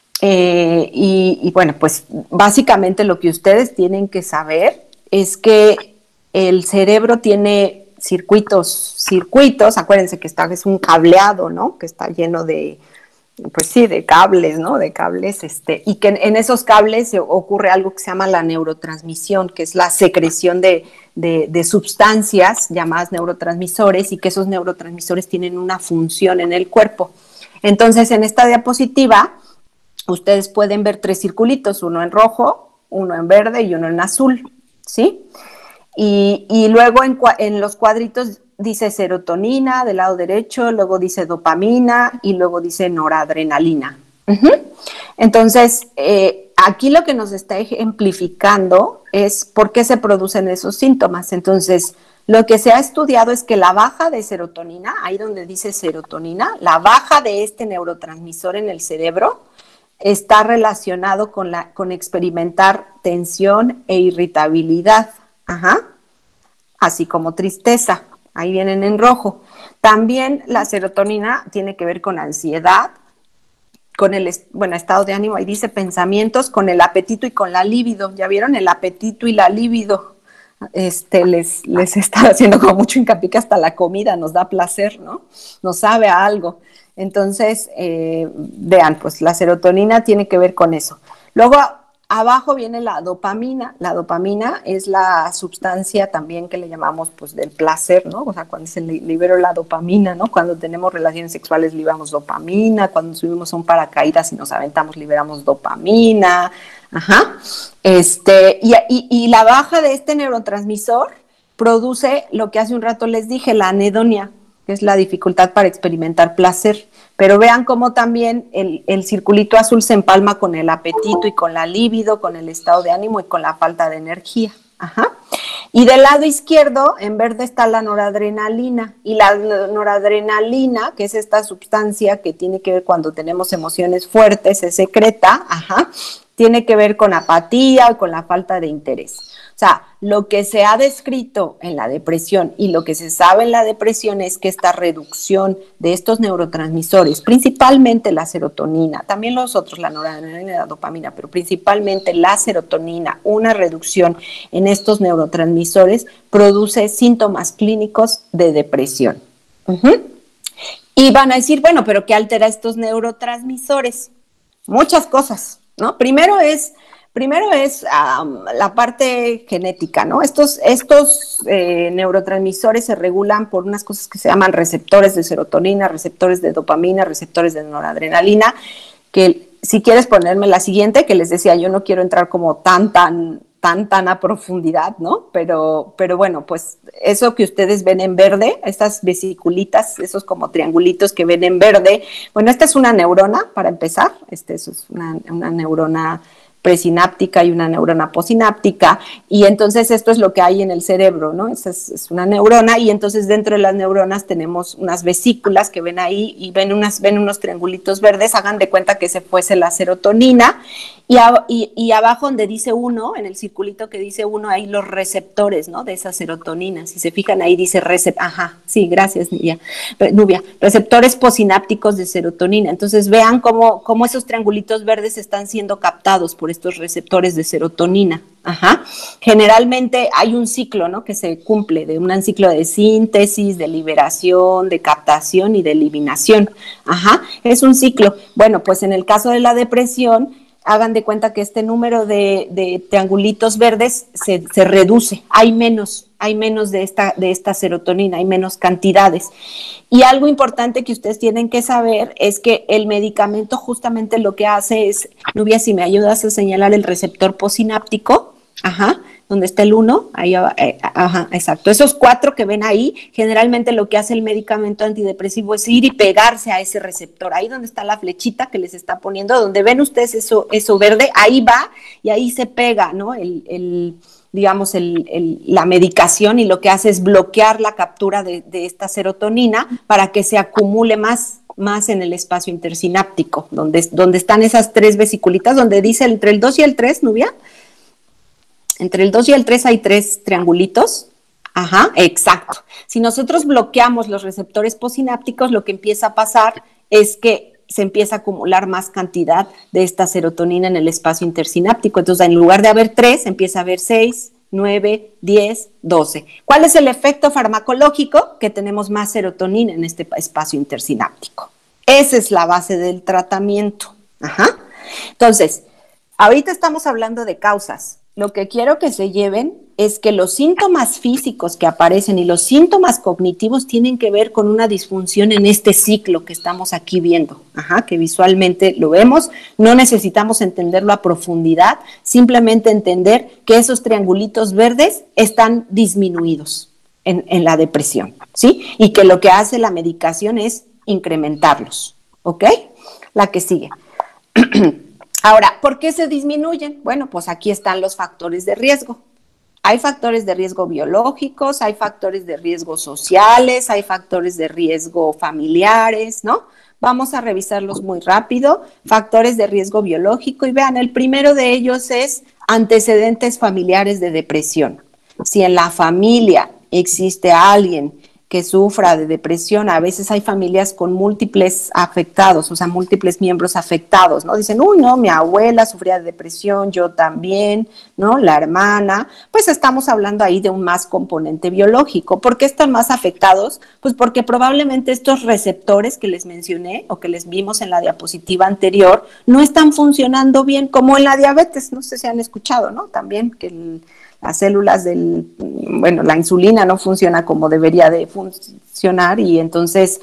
Y bueno, pues básicamente lo que ustedes tienen que saber es que el cerebro tiene circuitos, acuérdense que es un cableado, ¿no? Que está lleno de, pues sí, de cables, ¿no? De cables, y que en esos cables ocurre algo que se llama la neurotransmisión, que es la secreción de sustancias llamadas neurotransmisores, y que esos neurotransmisores tienen una función en el cuerpo. Entonces, en esta diapositiva, ustedes pueden ver 3 circulitos, uno en rojo, uno en verde y uno en azul, ¿sí? Y luego en los cuadritos dice serotonina del lado derecho, luego dice dopamina y luego dice noradrenalina. Entonces, aquí lo que nos está ejemplificando es por qué se producen esos síntomas. Entonces, lo que se ha estudiado es que la baja de serotonina, ahí donde dice serotonina, la baja de este neurotransmisor en el cerebro está relacionado con experimentar tensión e irritabilidad. Ajá. Así como tristeza, ahí vienen en rojo. También la serotonina tiene que ver con ansiedad, con el estado de ánimo, ahí dice pensamientos, con el apetito y con la libido. ¿Ya vieron? El apetito y la libido. Les está haciendo como mucho hincapié que hasta la comida nos da placer, ¿no? Nos sabe a algo. Entonces, vean, pues la serotonina tiene que ver con eso. Luego, abajo viene la dopamina. La dopamina es la sustancia también que le llamamos pues del placer, ¿no? O sea, cuando se liberó la dopamina, ¿no? Cuando tenemos relaciones sexuales liberamos dopamina, cuando subimos a un paracaídas y nos aventamos liberamos dopamina, ajá. Y la baja de este neurotransmisor produce lo que hace un rato les dije, la anedonia. que es la dificultad para experimentar placer. Pero vean cómo también el circulito azul se empalma con el apetito y con la libido, con el estado de ánimo y con la falta de energía. Ajá. Y del lado izquierdo, en verde, está la noradrenalina. Y la noradrenalina, que es esta sustancia que tiene que ver cuando tenemos emociones fuertes, se secreta, ajá, tiene que ver con apatía y con la falta de interés. O sea, lo que se ha descrito en la depresión y lo que se sabe en la depresión es que esta reducción de estos neurotransmisores, principalmente la serotonina, también los otros, la noradrenalina y la dopamina, pero principalmente la serotonina, una reducción en estos neurotransmisores produce síntomas clínicos de depresión. Y van a decir, bueno, pero ¿qué altera estos neurotransmisores? Muchas cosas, ¿no? Primero es la parte genética, ¿no? Estos neurotransmisores se regulan por unas cosas que se llaman receptores de serotonina, receptores de dopamina, receptores de noradrenalina, que si quieres ponerme la siguiente, que les decía, yo no quiero entrar como tan a profundidad, ¿no? Pero bueno, pues eso que ustedes ven en verde, estas vesiculitas, esos como triangulitos que ven en verde, bueno, esta es una neurona, para empezar, eso es una neurona presináptica y una neurona posináptica, y entonces esto es lo que hay en el cerebro, ¿no? Es una neurona, y entonces dentro de las neuronas tenemos unas vesículas que ven ahí, y ven unos triangulitos verdes, hagan de cuenta que se fuese la serotonina, y abajo donde dice 1, en el circulito que dice 1, hay los receptores, ¿no? De esa serotonina. Si se fijan ahí dice sí, gracias, Nubia, receptores posinápticos de serotonina. Entonces vean cómo esos triangulitos verdes están siendo captados por estos receptores de serotonina. Ajá. Generalmente hay un ciclo, ¿no? Que se cumple, de un ciclo de síntesis, de liberación, de captación y de eliminación. Ajá. Es un ciclo. Bueno, pues en el caso de la depresión, hagan de cuenta que este número de triangulitos verdes se reduce, hay menos de esta serotonina, hay menos cantidades. Y algo importante que ustedes tienen que saber es que el medicamento justamente lo que hace es, Nubia, si me ayudas a señalar el receptor posináptico, donde está el 1, ahí, exacto. Esos 4 que ven ahí, generalmente lo que hace el medicamento antidepresivo es ir y pegarse a ese receptor, ahí donde está la flechita que les está poniendo, donde ven ustedes eso verde, ahí va y ahí se pega, ¿no? La medicación, y lo que hace es bloquear la captura de esta serotonina para que se acumule más en el espacio intersináptico, donde están esas 3 vesiculitas, donde dice entre el 2 y el 3, Nubia. Entre el 2 y el 3 hay 3 triangulitos. Ajá, exacto. Si nosotros bloqueamos los receptores posinápticos, lo que empieza a pasar es que se empieza a acumular más cantidad de esta serotonina en el espacio intersináptico. Entonces, en lugar de haber 3, empieza a haber 6, 9, 10, 12. ¿Cuál es el efecto farmacológico? Que tenemos más serotonina en este espacio intersináptico. Esa es la base del tratamiento. Ajá. Entonces, ahorita estamos hablando de causas. Lo que quiero que se lleven es que los síntomas físicos que aparecen y los síntomas cognitivos tienen que ver con una disfunción en este ciclo que estamos aquí viendo, que visualmente lo vemos. No necesitamos entenderlo a profundidad, simplemente entender que esos triangulitos verdes están disminuidos en la depresión, ¿sí? Y que lo que hace la medicación es incrementarlos, ¿ok? La que sigue. Ahora, ¿por qué se disminuyen? Bueno, pues aquí están los factores de riesgo. Hay factores de riesgo biológicos, hay factores de riesgo sociales, hay factores de riesgo familiares, ¿no? Vamos a revisarlos muy rápido. Factores de riesgo biológico, y vean, el primero de ellos es antecedentes familiares de depresión. Si en la familia existe alguien que sufra de depresión, a veces hay familias con múltiples afectados, o sea, múltiples miembros afectados, ¿no? Dicen, uy, no, mi abuela sufría de depresión, yo también, ¿no? La hermana, pues estamos hablando ahí de un más componente biológico. ¿Por qué están más afectados? Pues porque probablemente estos receptores que les mencioné o que les vimos en la diapositiva anterior no están funcionando bien, como en la diabetes, no sé si han escuchado, ¿no? También que las células la insulina no funciona como debería de funcionar, y entonces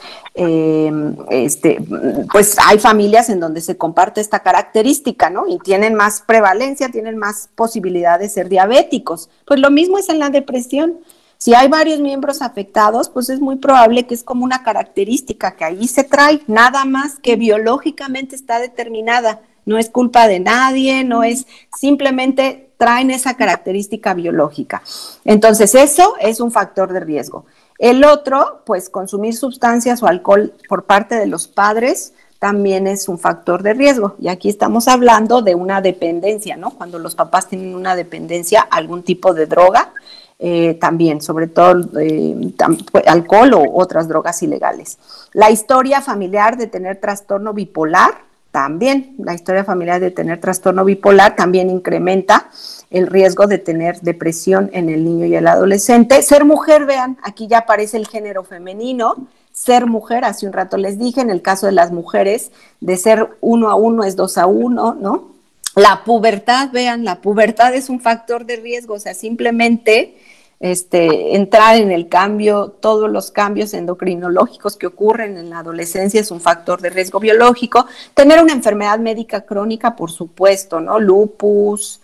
pues hay familias en donde se comparte esta característica, ¿no? Y tienen más prevalencia, tienen más posibilidad de ser diabéticos. Pues lo mismo es en la depresión. Si hay varios miembros afectados, pues es muy probable que es como una característica que ahí se trae, nada más que biológicamente está determinada. No es culpa de nadie, no es, simplemente traen esa característica biológica. Entonces, eso es un factor de riesgo. El otro, pues consumir sustancias o alcohol por parte de los padres también es un factor de riesgo. Y aquí estamos hablando de una dependencia, ¿no? Cuando los papás tienen una dependencia a algún tipo de droga, también, sobre todo alcohol o otras drogas ilegales. La historia familiar de tener trastorno bipolar, también, la historia familiar de tener trastorno bipolar también incrementa el riesgo de tener depresión en el niño y el adolescente. Ser mujer, vean, aquí ya aparece el género femenino. Ser mujer, hace un rato les dije, en el caso de las mujeres, de ser 1-1 es 2-1, ¿no? La pubertad, vean, la pubertad es un factor de riesgo, o sea, simplemente entrar en el cambio, todos los cambios endocrinológicos que ocurren en la adolescencia es un factor de riesgo biológico. Tener una enfermedad médica crónica, por supuesto, ¿no? Lupus,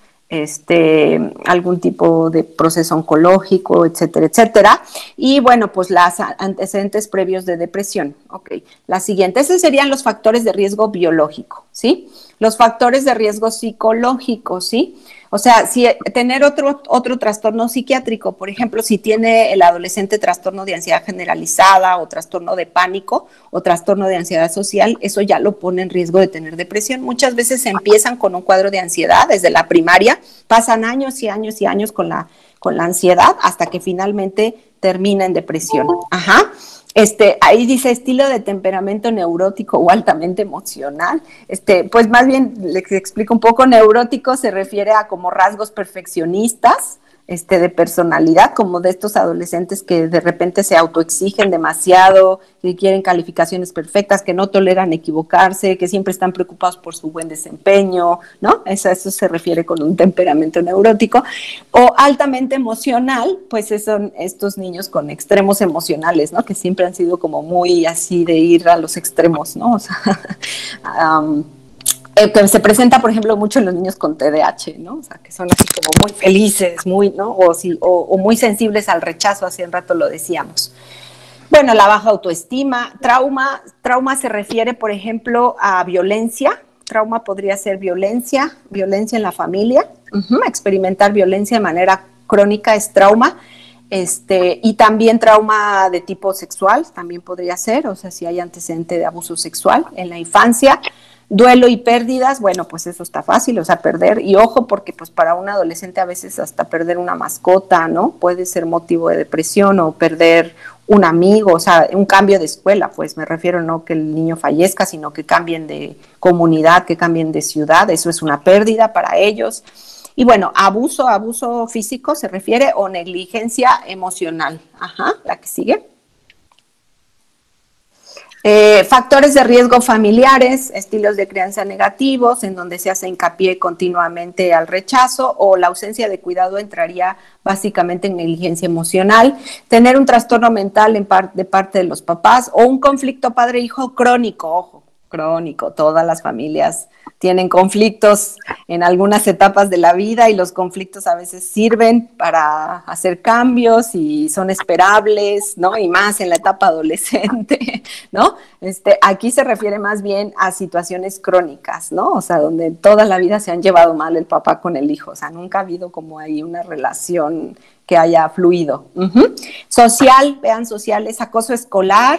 algún tipo de proceso oncológico, etcétera, etcétera. Y bueno, pues las antecedentes previos de depresión. Ok, la siguiente, esos serían los factores de riesgo biológico, ¿sí? Los factores de riesgo psicológico, ¿sí? O sea, si tener otro trastorno psiquiátrico, por ejemplo, si tiene el adolescente trastorno de ansiedad generalizada o trastorno de pánico o trastorno de ansiedad social, eso ya lo pone en riesgo de tener depresión. Muchas veces empiezan con un cuadro de ansiedad desde la primaria, pasan años y años y años con la ansiedad hasta que finalmente termina en depresión. Ajá. Ahí dice estilo de temperamento neurótico o altamente emocional. Pues más bien les explico un poco, neurótico se refiere a como rasgos perfeccionistas, de personalidad, como de estos adolescentes que de repente se autoexigen demasiado, que quieren calificaciones perfectas, que no toleran equivocarse, que siempre están preocupados por su buen desempeño, ¿no? Eso se refiere con un temperamento neurótico. O altamente emocional, pues son estos niños con extremos emocionales, ¿no? Que siempre han sido como muy así de ir a los extremos, ¿no? O sea, que se presenta, por ejemplo, mucho en los niños con TDAH, ¿no? O sea, que son así como muy felices, muy, ¿no? O muy sensibles al rechazo, hace un rato lo decíamos. Bueno, la baja autoestima, trauma se refiere, por ejemplo, a violencia. Trauma podría ser violencia en la familia. Experimentar violencia de manera crónica es trauma. Y también trauma de tipo sexual, también podría ser, o sea, si hay antecedente de abuso sexual en la infancia. Duelo y pérdidas, bueno, pues eso está fácil, o sea, perder, y ojo, porque pues para un adolescente a veces hasta perder una mascota, ¿no? Puede ser motivo de depresión, o perder un amigo, o sea, un cambio de escuela, pues me refiero no que el niño fallezca, sino que cambien de comunidad, que cambien de ciudad, eso es una pérdida para ellos. Y bueno, abuso físico se refiere, o negligencia emocional. Ajá, la que sigue. Factores de riesgo familiares, estilos de crianza negativos, en donde se hace hincapié continuamente al rechazo, o la ausencia de cuidado entraría básicamente en negligencia emocional. Tener un trastorno mental de parte de los papás, o un conflicto padre-hijo crónico, ojo, crónico. Todas las familias tienen conflictos en algunas etapas de la vida, y los conflictos a veces sirven para hacer cambios y son esperables, ¿no? Y más en la etapa adolescente, ¿no? Aquí se refiere más bien a situaciones crónicas, ¿no? O sea, donde toda la vida se han llevado mal el papá con el hijo, o sea, nunca ha habido como ahí una relación que haya fluido. Social, vean, sociales, acoso escolar.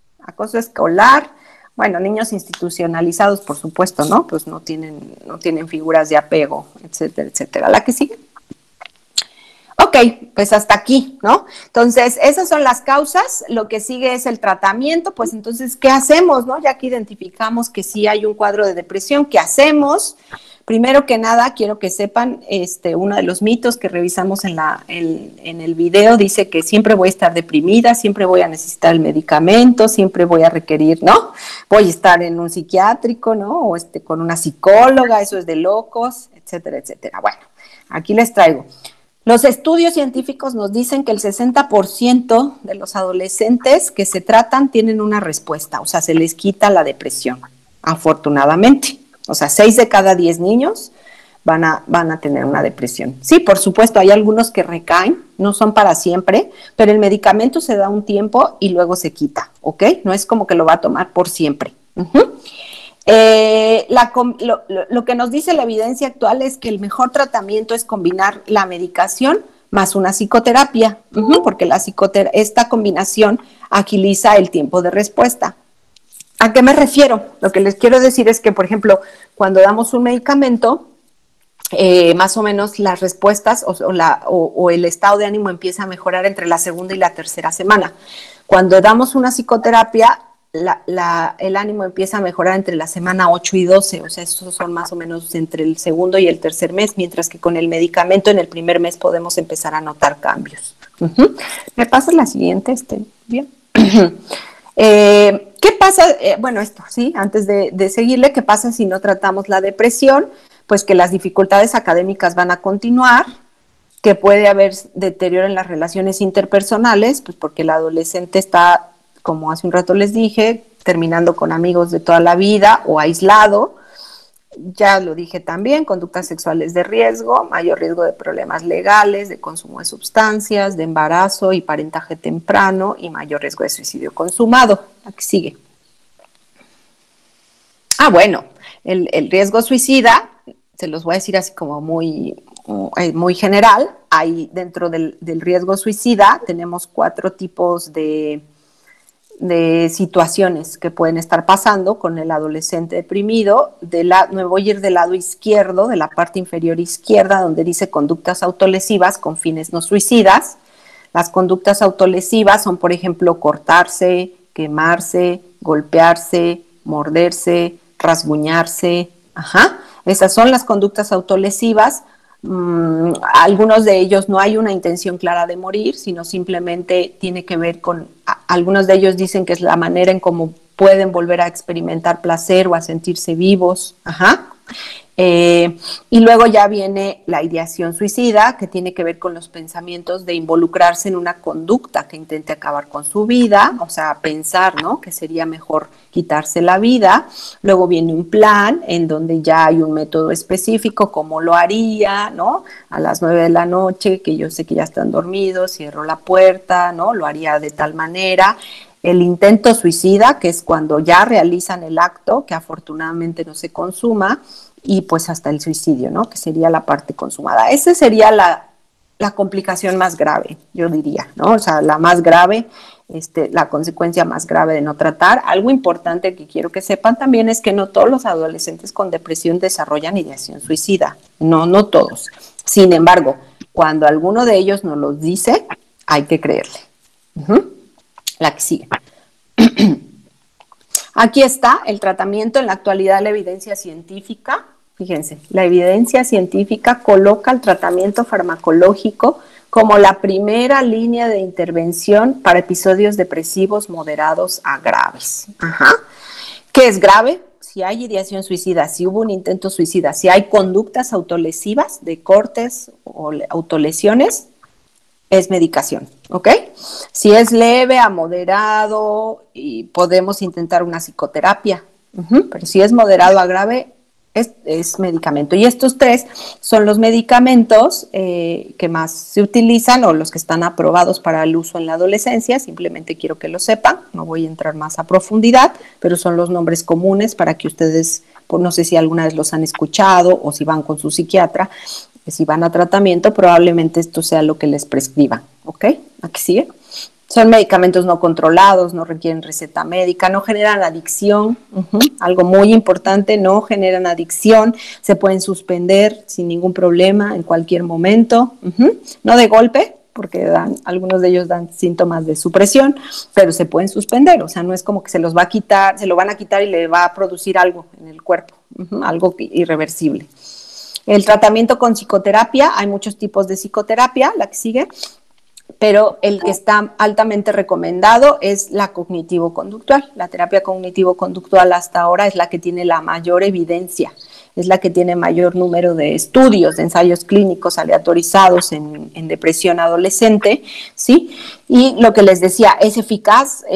Bueno, niños institucionalizados, por supuesto, ¿no? Pues no tienen figuras de apego, etcétera, etcétera. ¿La que sigue? Ok, pues hasta aquí, ¿no? Entonces, esas son las causas. Lo que sigue es el tratamiento. Pues entonces, ¿qué hacemos, no? Ya que identificamos que sí hay un cuadro de depresión, ¿qué hacemos? Primero que nada, quiero que sepan, uno de los mitos que revisamos en el video dice que siempre voy a estar deprimida, siempre voy a necesitar el medicamento, siempre voy a requerir, ¿no? Voy a estar en un psiquiátrico, ¿no? O con una psicóloga, eso es de locos, etcétera, etcétera. Bueno, aquí les traigo. Los estudios científicos nos dicen que el 60% de los adolescentes que se tratan tienen una respuesta, o sea, se les quita la depresión, afortunadamente. O sea, 6 de cada 10 niños van a tener una depresión. Sí, por supuesto, hay algunos que recaen, no son para siempre, pero el medicamento se da un tiempo y luego se quita, ¿ok? No es como que lo va a tomar por siempre. Lo que nos dice la evidencia actual es que el mejor tratamiento es combinar la medicación más una psicoterapia, porque esta combinación agiliza el tiempo de respuesta. ¿A qué me refiero? Lo que les quiero decir es que, por ejemplo, cuando damos un medicamento, más o menos las respuestas o el estado de ánimo empieza a mejorar entre la segunda y la tercera semana. Cuando damos una psicoterapia, el ánimo empieza a mejorar entre la semana 8 y 12, o sea, estos son más o menos entre el segundo y el tercer mes, mientras que con el medicamento en el primer mes podemos empezar a notar cambios. ¿Me pasa la siguiente? Bien. ¿Qué pasa? Bueno, esto, sí, antes de seguirle, ¿qué pasa si no tratamos la depresión? Pues que las dificultades académicas van a continuar, que puede haber deterioro en las relaciones interpersonales, pues porque el adolescente está, como hace un rato les dije, terminando con amigos de toda la vida o aislado. Ya lo dije también, conductas sexuales de riesgo, mayor riesgo de problemas legales, de consumo de sustancias, de embarazo y parentaje temprano y mayor riesgo de suicidio consumado. Aquí sigue. Bueno, el riesgo suicida, se los voy a decir así como muy general. Ahí dentro del riesgo suicida tenemos 4 tipos de situaciones que pueden estar pasando con el adolescente deprimido. Me voy a ir del lado izquierdo, de la parte inferior izquierda, donde dice conductas autolesivas con fines no suicidas. Las conductas autolesivas son, por ejemplo, cortarse, quemarse, golpearse, morderse, rasguñarse. Esas son las conductas autolesivas. Algunos de ellos no hay una intención clara de morir, sino simplemente tiene que ver con, algunos de ellos dicen que es la manera en cómo pueden volver a experimentar placer o a sentirse vivos. Y luego ya viene la ideación suicida, que tiene que ver con los pensamientos de involucrarse en una conducta que intente acabar con su vida, o sea, pensar, ¿no?, que sería mejor quitarse la vida. Luego viene un plan en donde ya hay un método específico, cómo lo haría, ¿no? A las 9 de la noche, que yo sé que ya están dormidos, cierro la puerta, ¿no? Lo haría de tal manera. El intento suicida, que es cuando ya realizan el acto, que afortunadamente no se consuma, y pues hasta el suicidio, ¿no?, que sería la parte consumada. Esa sería la complicación más grave, yo diría, ¿no? O sea, la más grave, la consecuencia más grave de no tratar. Algo importante que quiero que sepan también es que no todos los adolescentes con depresión desarrollan ideación suicida. No todos. Sin embargo, cuando alguno de ellos nos los dice, hay que creerle. La que sigue. Aquí está el tratamiento. En la actualidad, la evidencia científica, fíjense, la evidencia científica coloca el tratamiento farmacológico como la primera línea de intervención para episodios depresivos moderados a graves. ¿Qué es grave? Si hay ideación suicida, si hubo un intento suicida, si hay conductas autolesivas de cortes o autolesiones, es medicación, ¿ok? Si es leve a moderado, y podemos intentar una psicoterapia, pero si es moderado a grave, es medicamento. Y estos 3 son los medicamentos que más se utilizan o los que están aprobados para el uso en la adolescencia. Simplemente quiero que lo sepan, no voy a entrar más a profundidad, pero son los nombres comunes para que ustedes, no sé si alguna vez los han escuchado o si van con su psiquiatra, si van a tratamiento, probablemente esto sea lo que les prescriban, ¿ok? Aquí sigue. Son medicamentos no controlados, no requieren receta médica, no generan adicción. Algo muy importante, no generan adicción, se pueden suspender sin ningún problema en cualquier momento. No de golpe, porque algunos de ellos dan síntomas de supresión, pero se pueden suspender, o sea, no es como que se los va a quitar, se lo van a quitar y le va a producir algo en el cuerpo, algo irreversible. El tratamiento con psicoterapia, hay muchos tipos de psicoterapia, la que sigue, pero el que está altamente recomendado es la cognitivo-conductual. La terapia cognitivo-conductual hasta ahora es la que tiene la mayor evidencia, es la que tiene mayor número de estudios, de ensayos clínicos aleatorizados en depresión adolescente, ¿sí? Y lo que les decía, es eficaz en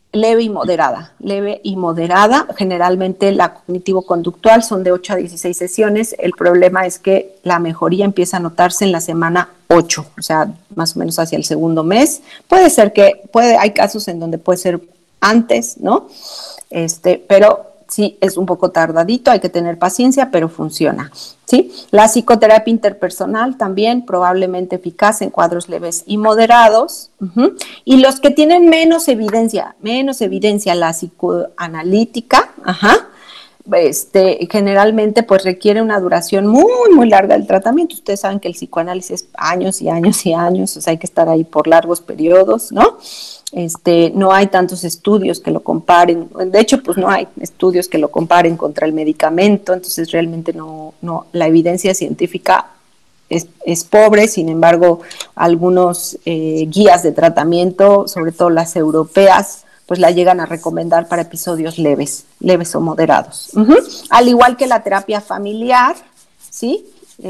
leve y moderada. Generalmente la cognitivo-conductual son de 8 a 16 sesiones. El problema es que la mejoría empieza a notarse en la semana 8, o sea, más o menos hacia el segundo mes. Puede ser hay casos en donde puede ser antes, ¿no? Pero sí es un poco tardadito, hay que tener paciencia, pero funciona, ¿sí? La psicoterapia interpersonal también probablemente eficaz en cuadros leves y moderados. Y los que tienen menos evidencia, la psicoanalítica, generalmente pues requiere una duración muy, muy larga del tratamiento. Ustedes saben que el psicoanálisis es años y años y años, o sea, hay que estar ahí por largos periodos, ¿no? No hay tantos estudios que lo comparen, de hecho, pues no hay estudios que lo comparen contra el medicamento, entonces realmente no la evidencia científica es pobre. Sin embargo, algunos guías de tratamiento, sobre todo las europeas, pues la llegan a recomendar para episodios leves o moderados. Al igual que la terapia familiar, ¿sí?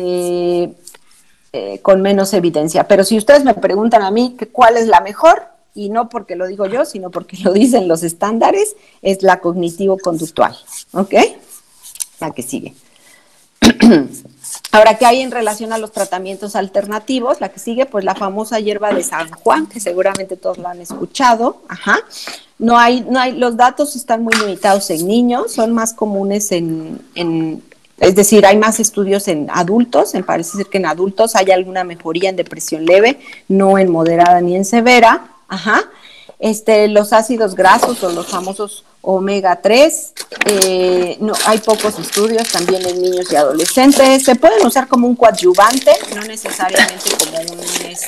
Con menos evidencia. Pero si ustedes me preguntan a mí cuál es la mejor, y no porque lo digo yo, sino porque lo dicen los estándares, es la cognitivo-conductual, ¿ok? La que sigue. Ahora, ¿qué hay en relación a los tratamientos alternativos? La que sigue, pues la famosa hierba de San Juan, que seguramente todos la han escuchado. No hay, los datos están muy limitados en niños, son más comunes es decir, hay más estudios en adultos, parece ser que en adultos hay alguna mejoría en depresión leve, no en moderada ni en severa. Los ácidos grasos o los famosos omega 3, no, hay pocos estudios también en niños y adolescentes. Se pueden usar como un coadyuvante, no necesariamente como un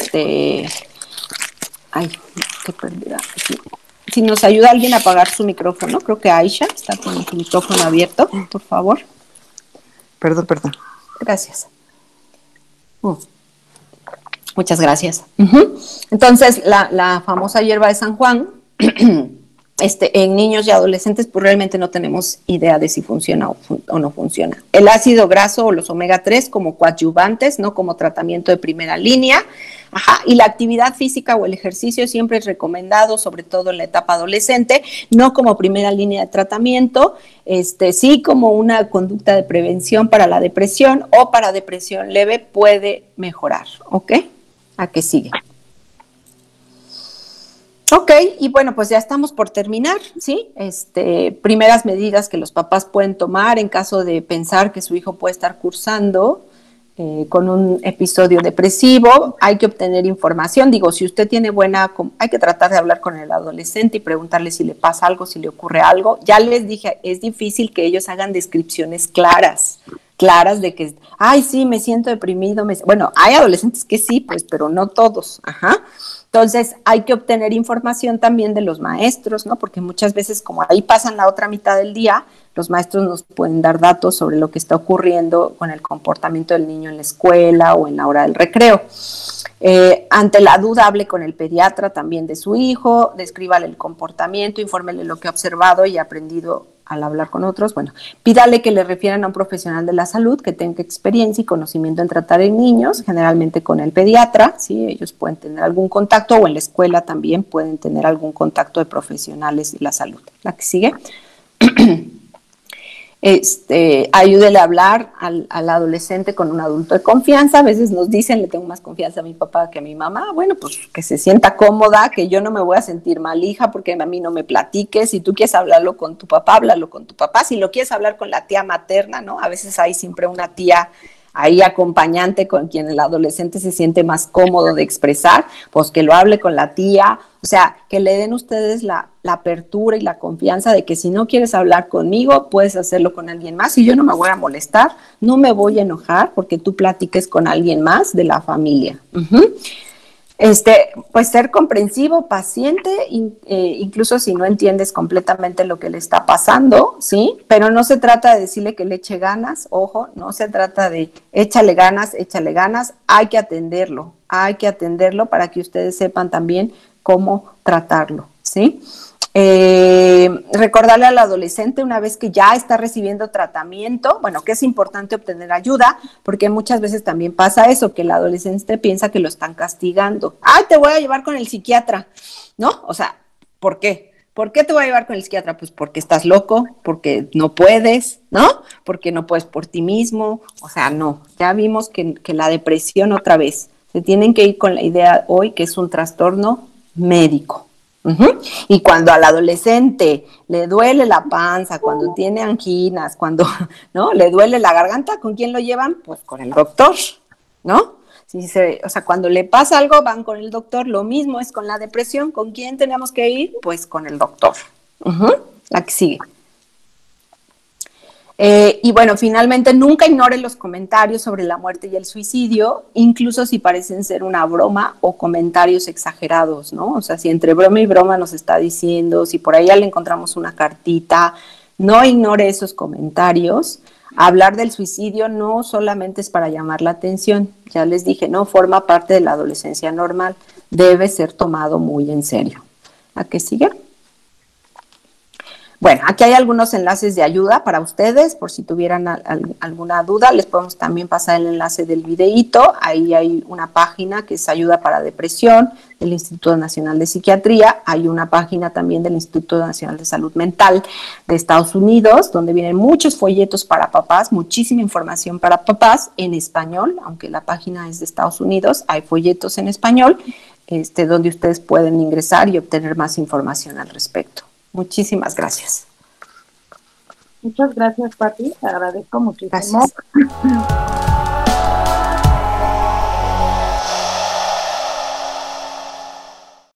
ay, qué pérdida. Si nos ayuda alguien a apagar su micrófono, creo que Aisha está con su micrófono abierto, por favor. Perdón. Gracias. Muchas gracias. Entonces, la famosa hierba de San Juan, en niños y adolescentes, pues realmente no tenemos idea de si funciona o no funciona. El ácido graso o los omega 3 como coadyuvantes, no como tratamiento de primera línea. Y la actividad física o el ejercicio siempre es recomendado, sobre todo en la etapa adolescente, no como primera línea de tratamiento, sí como una conducta de prevención para la depresión o para depresión leve puede mejorar, ¿ok? ¿A qué sigue? Ok, y bueno, pues ya estamos por terminar, ¿sí? Primeras medidas que los papás pueden tomar en caso de pensar que su hijo puede estar cursando con un episodio depresivo. Hay que obtener información. Digo, si usted tiene hay que tratar de hablar con el adolescente y preguntarle si le pasa algo, si le ocurre algo. Ya les dije, es difícil que ellos hagan descripciones claras de que, ay, sí, me siento deprimido. Bueno, hay adolescentes que sí, pues, pero no todos. Entonces, hay que obtener información también de los maestros, ¿no? Porque muchas veces, como ahí pasan la otra mitad del día, los maestros nos pueden dar datos sobre lo que está ocurriendo con el comportamiento del niño en la escuela o en la hora del recreo. Ante la duda, hable con el pediatra también de su hijo, descríbale el comportamiento, infórmele lo que ha observado y aprendido al hablar con otros. Bueno, pídale que le refieran a un profesional de la salud que tenga experiencia y conocimiento en tratar en niños, generalmente con el pediatra, ¿sí? Ellos pueden tener algún contacto, o en la escuela también pueden tener algún contacto de profesionales de la salud. La que sigue. Ayúdele a hablar al adolescente con un adulto de confianza. A veces nos dicen, le tengo más confianza a mi papá que a mi mamá. Bueno, pues que se sienta cómoda, que yo no me voy a sentir mal, hija, porque a mí no me platiques. Si tú quieres hablarlo con tu papá, háblalo con tu papá. Si lo quieres hablar con la tía materna, ¿no? A veces hay siempre una tía ahí acompañante con quien el adolescente se siente más cómodo de expresar, pues que lo hable con la tía. O sea, que le den ustedes la apertura y la confianza de que si no quieres hablar conmigo, puedes hacerlo con alguien más y yo no me voy a molestar, no me voy a enojar porque tú platiques con alguien más de la familia. Pues ser comprensivo, paciente, incluso si no entiendes completamente lo que le está pasando, ¿sí? Pero no se trata de decirle que le eche ganas, ojo, no se trata de échale ganas, hay que atenderlo para que ustedes sepan también cómo tratarlo, ¿sí? Recordarle al adolescente una vez que ya está recibiendo tratamiento, bueno, que es importante obtener ayuda, porque muchas veces también pasa eso, que el adolescente piensa que lo están castigando. ¡Ay, te voy a llevar con el psiquiatra! ¿No? O sea, ¿por qué? ¿Por qué te voy a llevar con el psiquiatra? Pues porque estás loco, porque no puedes, ¿no? Porque no puedes por ti mismo. O sea, no. Ya vimos que la depresión otra vez. Se tienen que ir con la idea hoy que es un trastorno médico. Y cuando al adolescente le duele la panza, cuando tiene anginas, cuando no le duele la garganta, ¿con quién lo llevan? Pues con el doctor, ¿no? O sea, cuando le pasa algo van con el doctor, lo mismo es con la depresión, ¿con quién tenemos que ir? Pues con el doctor. La que sigue. Y bueno, finalmente nunca ignoren los comentarios sobre la muerte y el suicidio, incluso si parecen ser una broma o comentarios exagerados, ¿no? O sea, si entre broma y broma nos está diciendo, si por ahí ya le encontramos una cartita, no ignore esos comentarios. Hablar del suicidio no solamente es para llamar la atención, ya les dije, no forma parte de la adolescencia normal, debe ser tomado muy en serio. ¿A qué sigue? Bueno, aquí hay algunos enlaces de ayuda para ustedes, por si tuvieran alguna duda, les podemos también pasar el enlace del videíto. Ahí hay una página que es Ayuda para Depresión del Instituto Nacional de Psiquiatría, hay una página también del Instituto Nacional de Salud Mental de Estados Unidos, donde vienen muchos folletos para papás, muchísima información para papás en español, aunque la página es de Estados Unidos, hay folletos en español, donde ustedes pueden ingresar y obtener más información al respecto. Muchísimas gracias. Muchas gracias, Pati. Te agradezco muchísimo. Gracias.